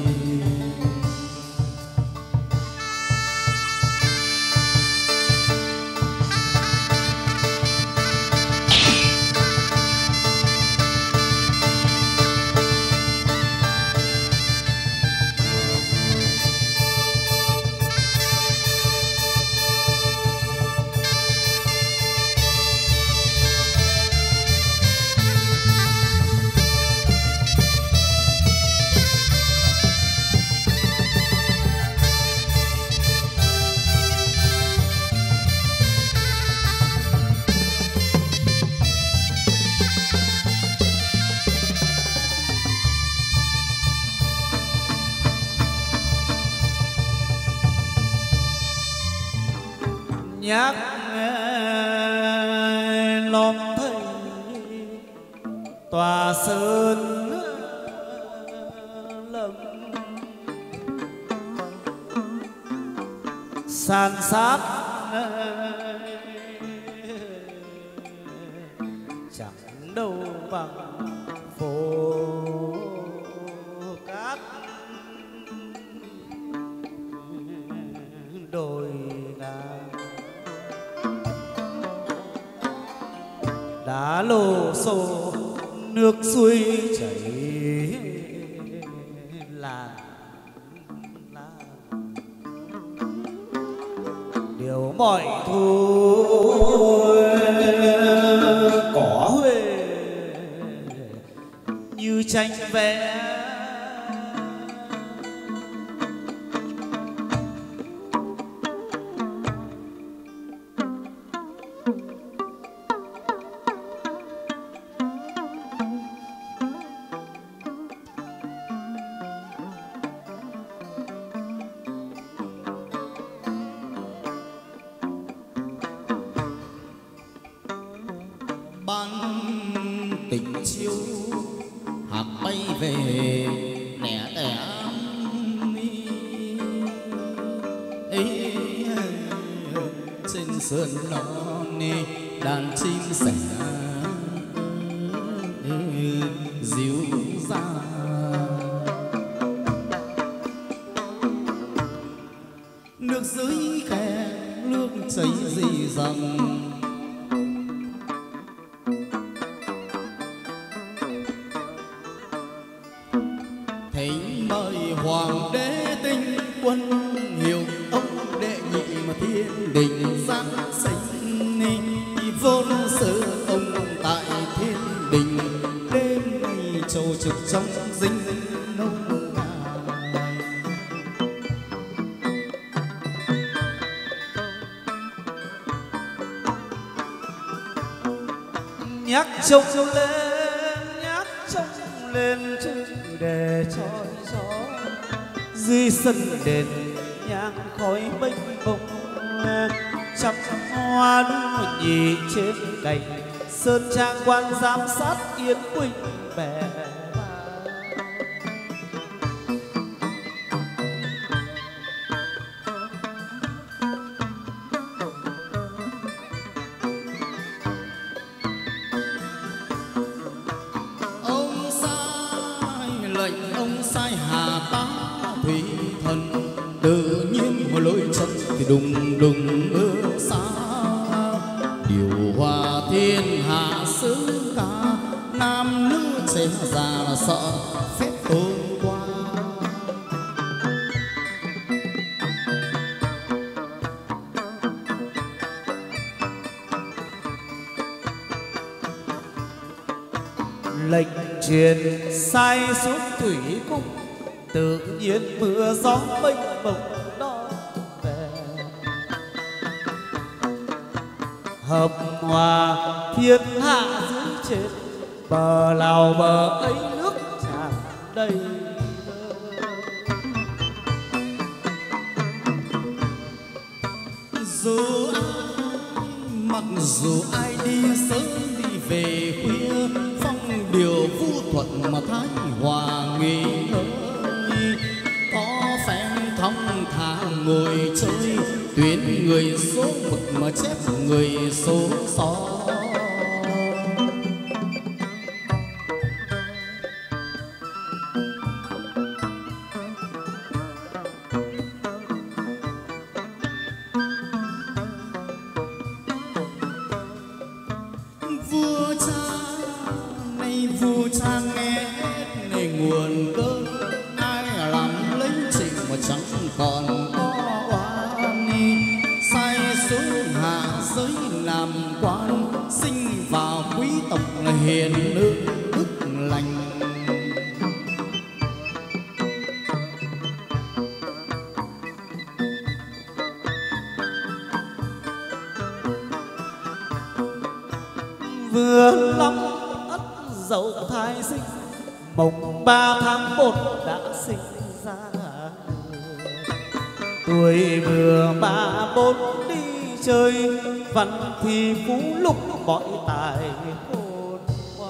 nhắc lom thầy tòa sơn lâm san sát chẳng đâu bằng phố cát đồi ngàn đá lô xô nước suối chảy là điều mọi thu cỏ huê như tranh vẽ. Ban tình chiêu hạt bay về nẻ tẻ ấy trên sườn non đàn chim sẻ dịu dàng, nước dưới khe nước chảy rì rầm. Thỉnh mời hoàng đế tinh quân hiệu ông đệ nhị mà thiên đình giáng sinh, vốn sự ông tại thiên đình đêm trầu trực trong dinh nông nàn. Nhắc trông lên chữ để trói gió dưới sân đền nhang khói bênh bông, trăm hoa đua nhì trên cành sơn trang quan giám sát yên quỳnh bè. Ông sai hà bá thủy thần, tự nhiên một lối chân thì đùng đùng mưa xa. Điều hòa thiên hạ xứ ca, nam nữ trẻ già là sợ phép tôn qua. Lệnh truyền sai xuống thủy cung, tự nhiên mưa gió mênh mông đón về. Hợp hòa thiên hạ dưới trên, bờ nào bờ ấy nước tràn đầy. Dù ai đi sớm đi về khuya, phong điều vũ thuận mà thái hòa nghỉ ngơi. Có phen thong thả ngồi chơi, tuyến người số mực mà chép người số xó. Vua cha nghe này nguồn cơn, ai làm lấy chị mà chẳng còn có oan. Sai xuống hạ giới làm quan, sinh vào quý tộc là hiền nữ đức lành. Vừa lắm dậu thai sinh, mồng 3 tháng 1 đã sinh ra. Tuổi vừa 34 đi chơi, văn thì phú lục mọi tài khôn hoa.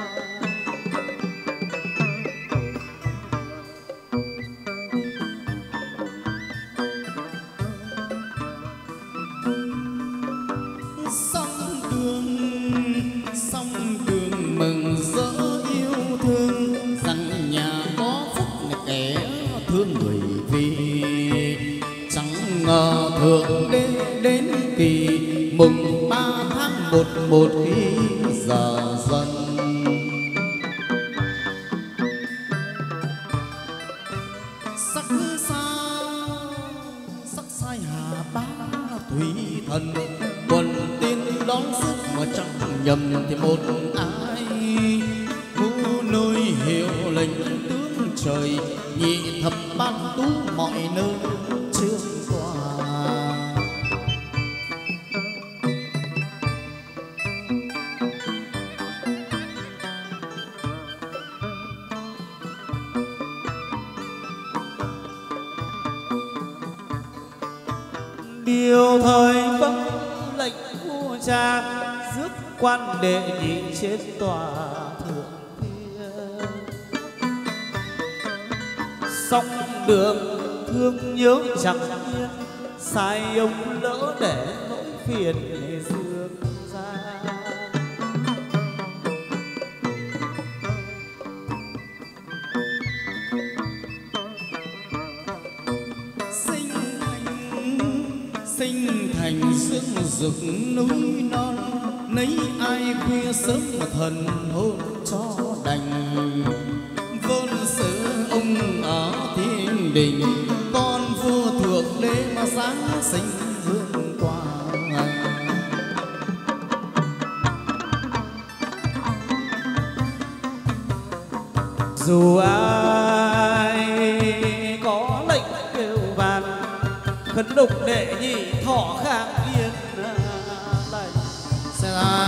Sông đường mừng rỡ yêu thương, rằng nhà có phúc kẻ thương người vì. Chẳng ngờ thượng đế đến kỳ mùng 3 tháng 1 một khi giờ dần. Sắc sai hà bá thủy thần quần tiên đón sức mà chẳng nhầm thì một ai ngu nơi hiệu lệnh tướng trời nhị thập bát tú mọi nơi trương tòa. điều thời vâng lệnh vua cha rước quan đệ nhị trên tòa thượng thiên. Song đường thương nhớ chẳng yên, sai ông lỡ để nỗi phiền để dương ra. Sinh thành sương rực núi non, nấy ai khuya sớm mà thần hôn cho đành. Vốn sự ông ở thiên đình, con vua thượng đế mà sáng sinh vương quang. Dù ai có lệnh kêu van, khấn đục đệ nhị thọ khang yên lành. Sẽ là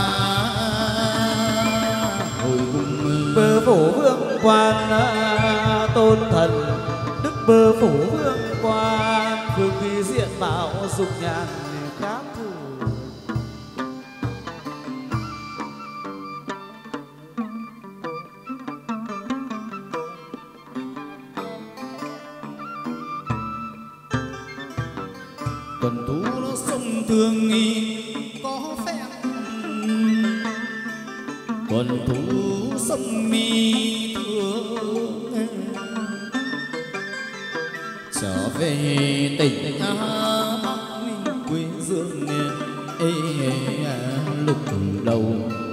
hồi cung Bơ phủ vương quan tôn thần, đức bơ phủ vương quan phương vi diện mạo dục nhàn khác thường. tuần thú nó sông thương nghi có phép, tuần thú sông mi thương trở về tỉnh Bắc quê dương lúc đầu.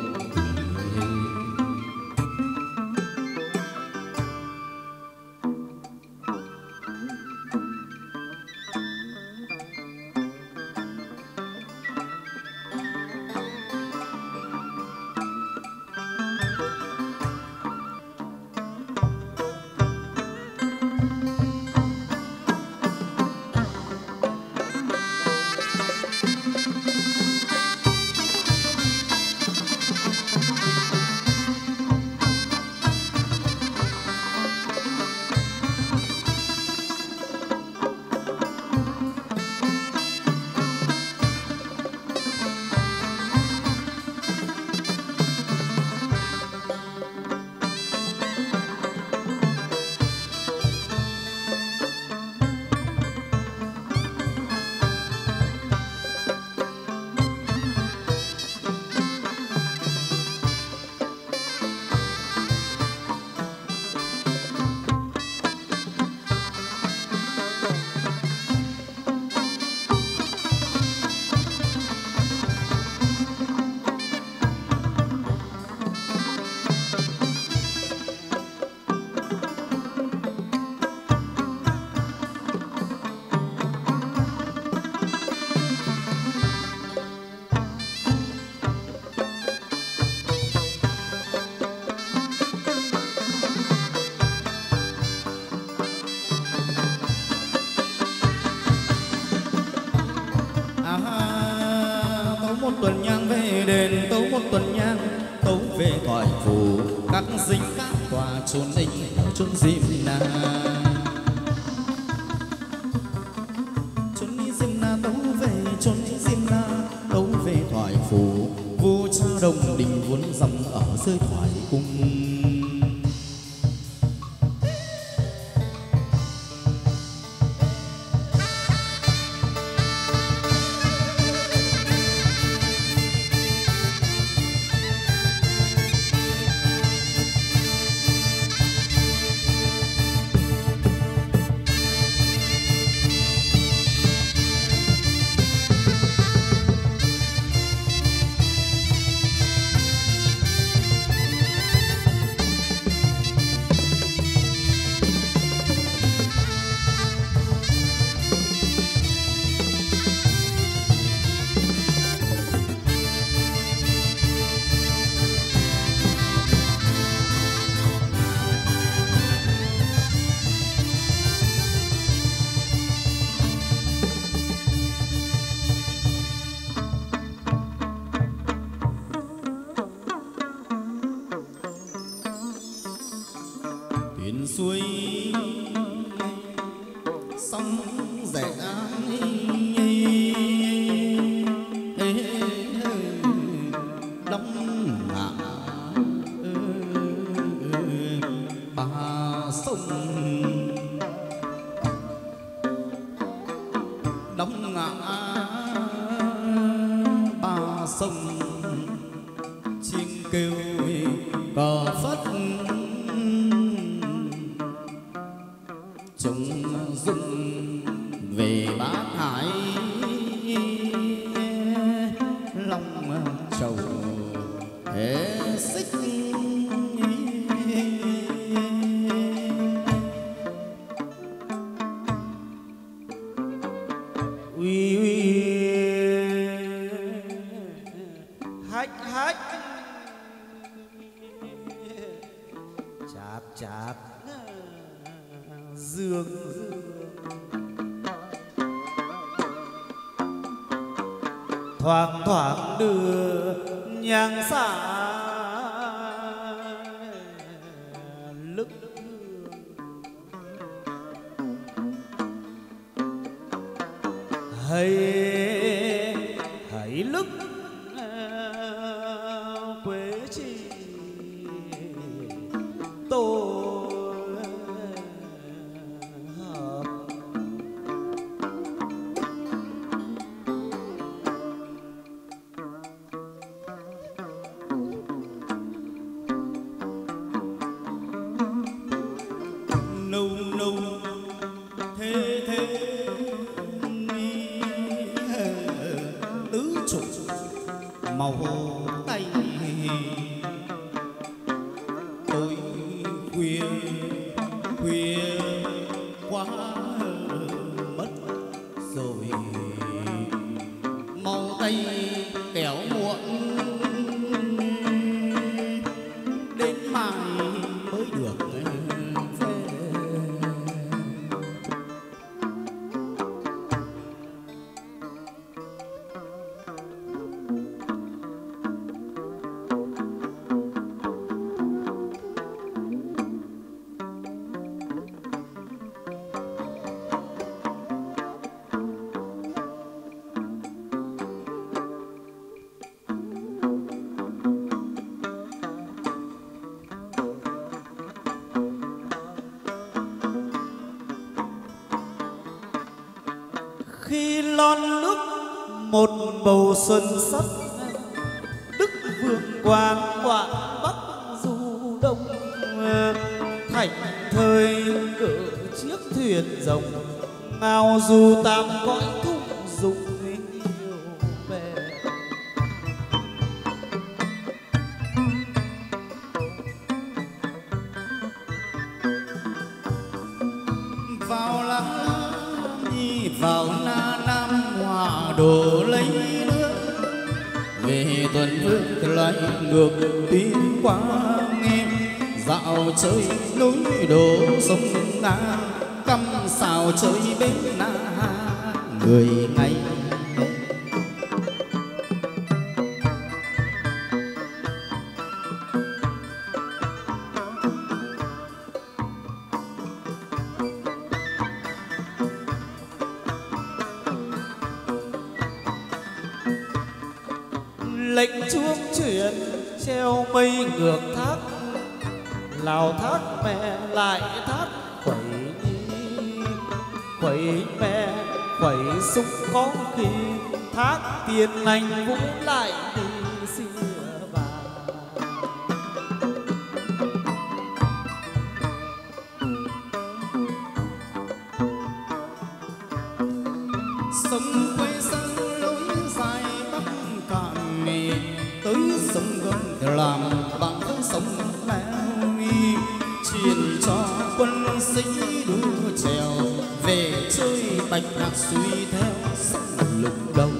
Tuần nhang về đền tấu một tuần nhang, tấu về thoại phủ các dinh các tòa chốn đinh chốn diêm na, chốn đi diêm na tấu về chốn đi diêm na, tấu về thoại phủ vua cha đồng đình vốn dòng ở dưới thoại cung. ngã ba sông chim kêu cờ phất chúng dung về bát hải long trầu thế xích uy uy hách hách chạp chạp dương thoáng thoáng đưa nhang xả lức hãy hãy lức quế chi tôi hợp nâu nâu thế thế tứ trụ màu tay tôi khuya khuya quá mất rồi màu tay kẻo muộn đến mai mới được về. khi lon nước một bầu xuân sắc đức vương quang quạng bắc du đông thành thời cỡ chiếc thuyền rồng ngao du tam cõi thung dung nhiều bè vào lăng nhi vào na nam hòa đồ lấy nước về tuần vương lại ngược tiến quang em dạo chơi núi đổ sông na căm xào chơi bên na người ngày lệnh chuông chuyển treo mây ngược thác lào thác mẹ lại thác quẩy nhi quẩy mẹ quẩy súng có khi thác tiền anh vũ lại đi xưa bà sông quê sông lối dài bắc cạn tới sông gầm làm bằng với sông leo truyền cho quân sĩ đua chèo về chơi bạch hạc suy theo sông lục đông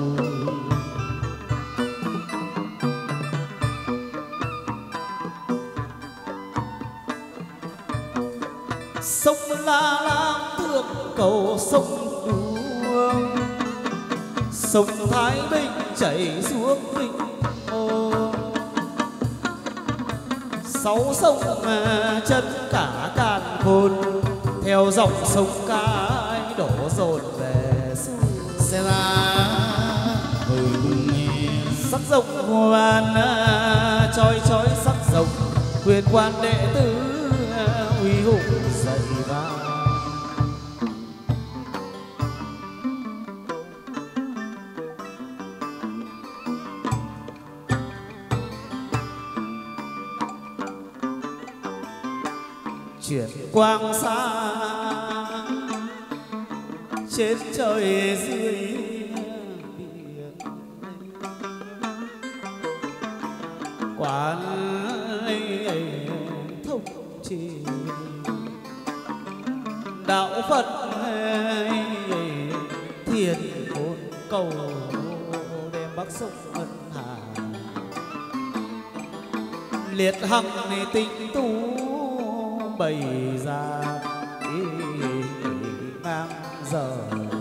sông La Lam thượng cầu sông Đuông sông Thái Bình chảy xuống Vinh Ô sáu sông chân cả càn khôn theo dòng sông cái đổ dồn về sẽ ra hồi nghe sắc rồng hoàn chói chói sắc rồng quyền quan đệ tử uy hùng dậy vang chuyển quang xa trên trời dưới biển. Quán thông trì đạo Phật thiền bốn cầu đem bắc sông Ngân Hà liệt hằng tinh tú bày ra ngang giờ.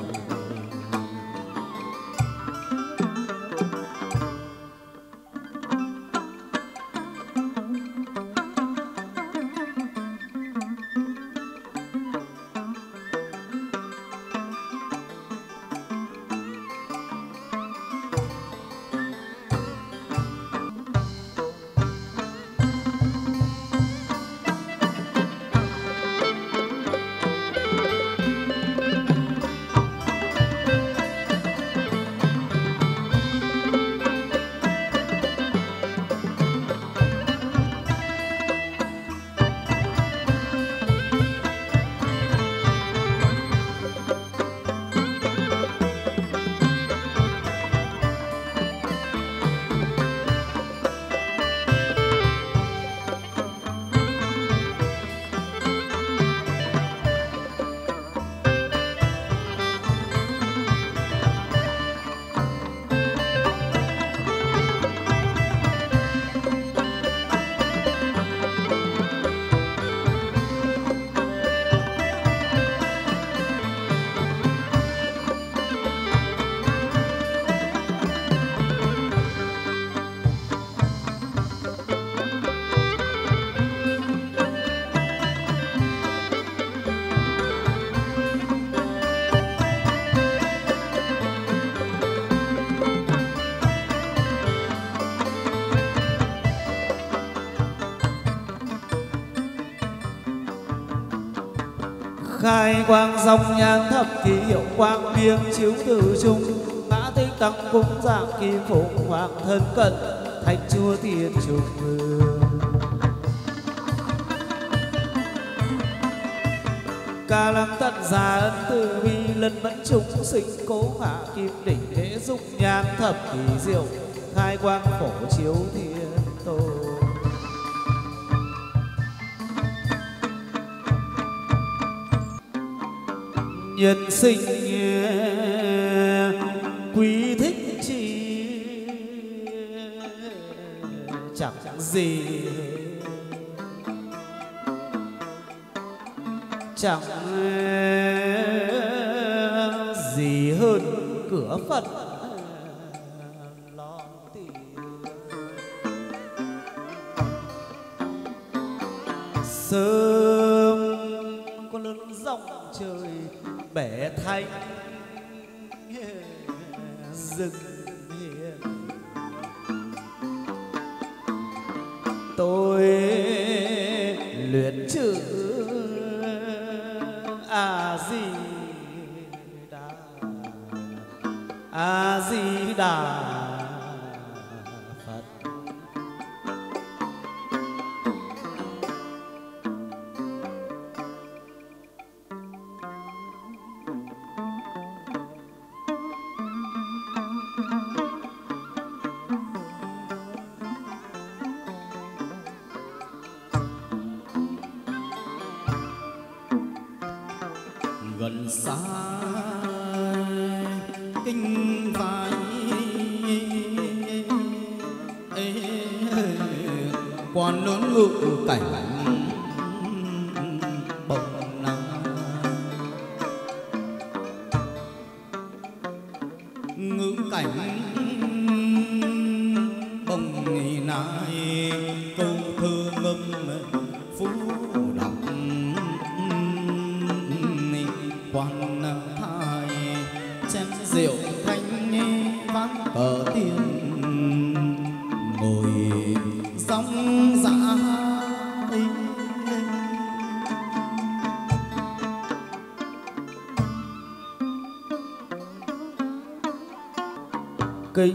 Khai quang dòng nhang thập kỷ hiệu quang biếng chiếu từ trung ngã tích tăng cung dạng kim phụng hoàng thân cận thạch chúa tiên trùng ca lăng tận gia ân từ bi lân mẫn chúng sinh cố hạ kim đỉnh lễ dục nhang thập kỷ diệu khai quang phổ chiếu thiên tôn. Nhân sinh quý thích chi chẳng gì hơn cửa Phật lo tìm. Sớm có lớn dòng trời bể thanh rừng hiền tôi luyện chữ A Di Đà A Di Đà Phật. Gần xa kinh vai quan lớn ngự cảnh bồng nắng ngữ cảnh bồng nai câu thơ ngâm phú đọc quan thai chén rượu thanh ván cờ tiên ngồi sóng dã kinh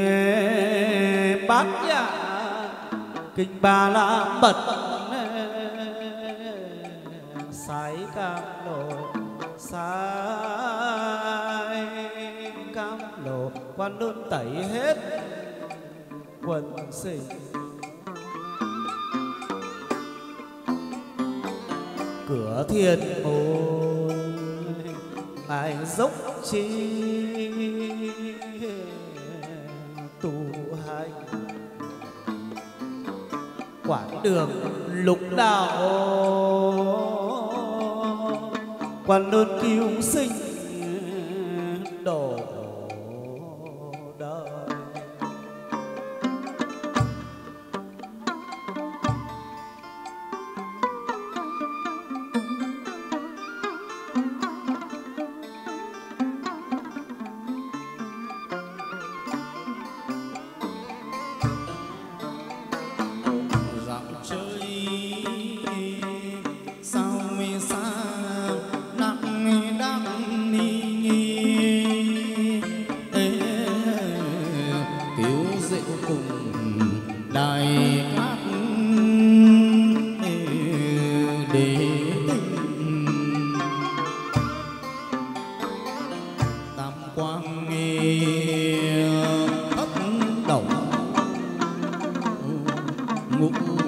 Bát Nhã kinh Ba La Mật cam lộ sai cam lộ quan đôn tẩy hết quần sinh cửa thiên môn ngài dốc chi tu hành quảng đường lục đạo quan đơn cứu sinh độ đời. Ngũ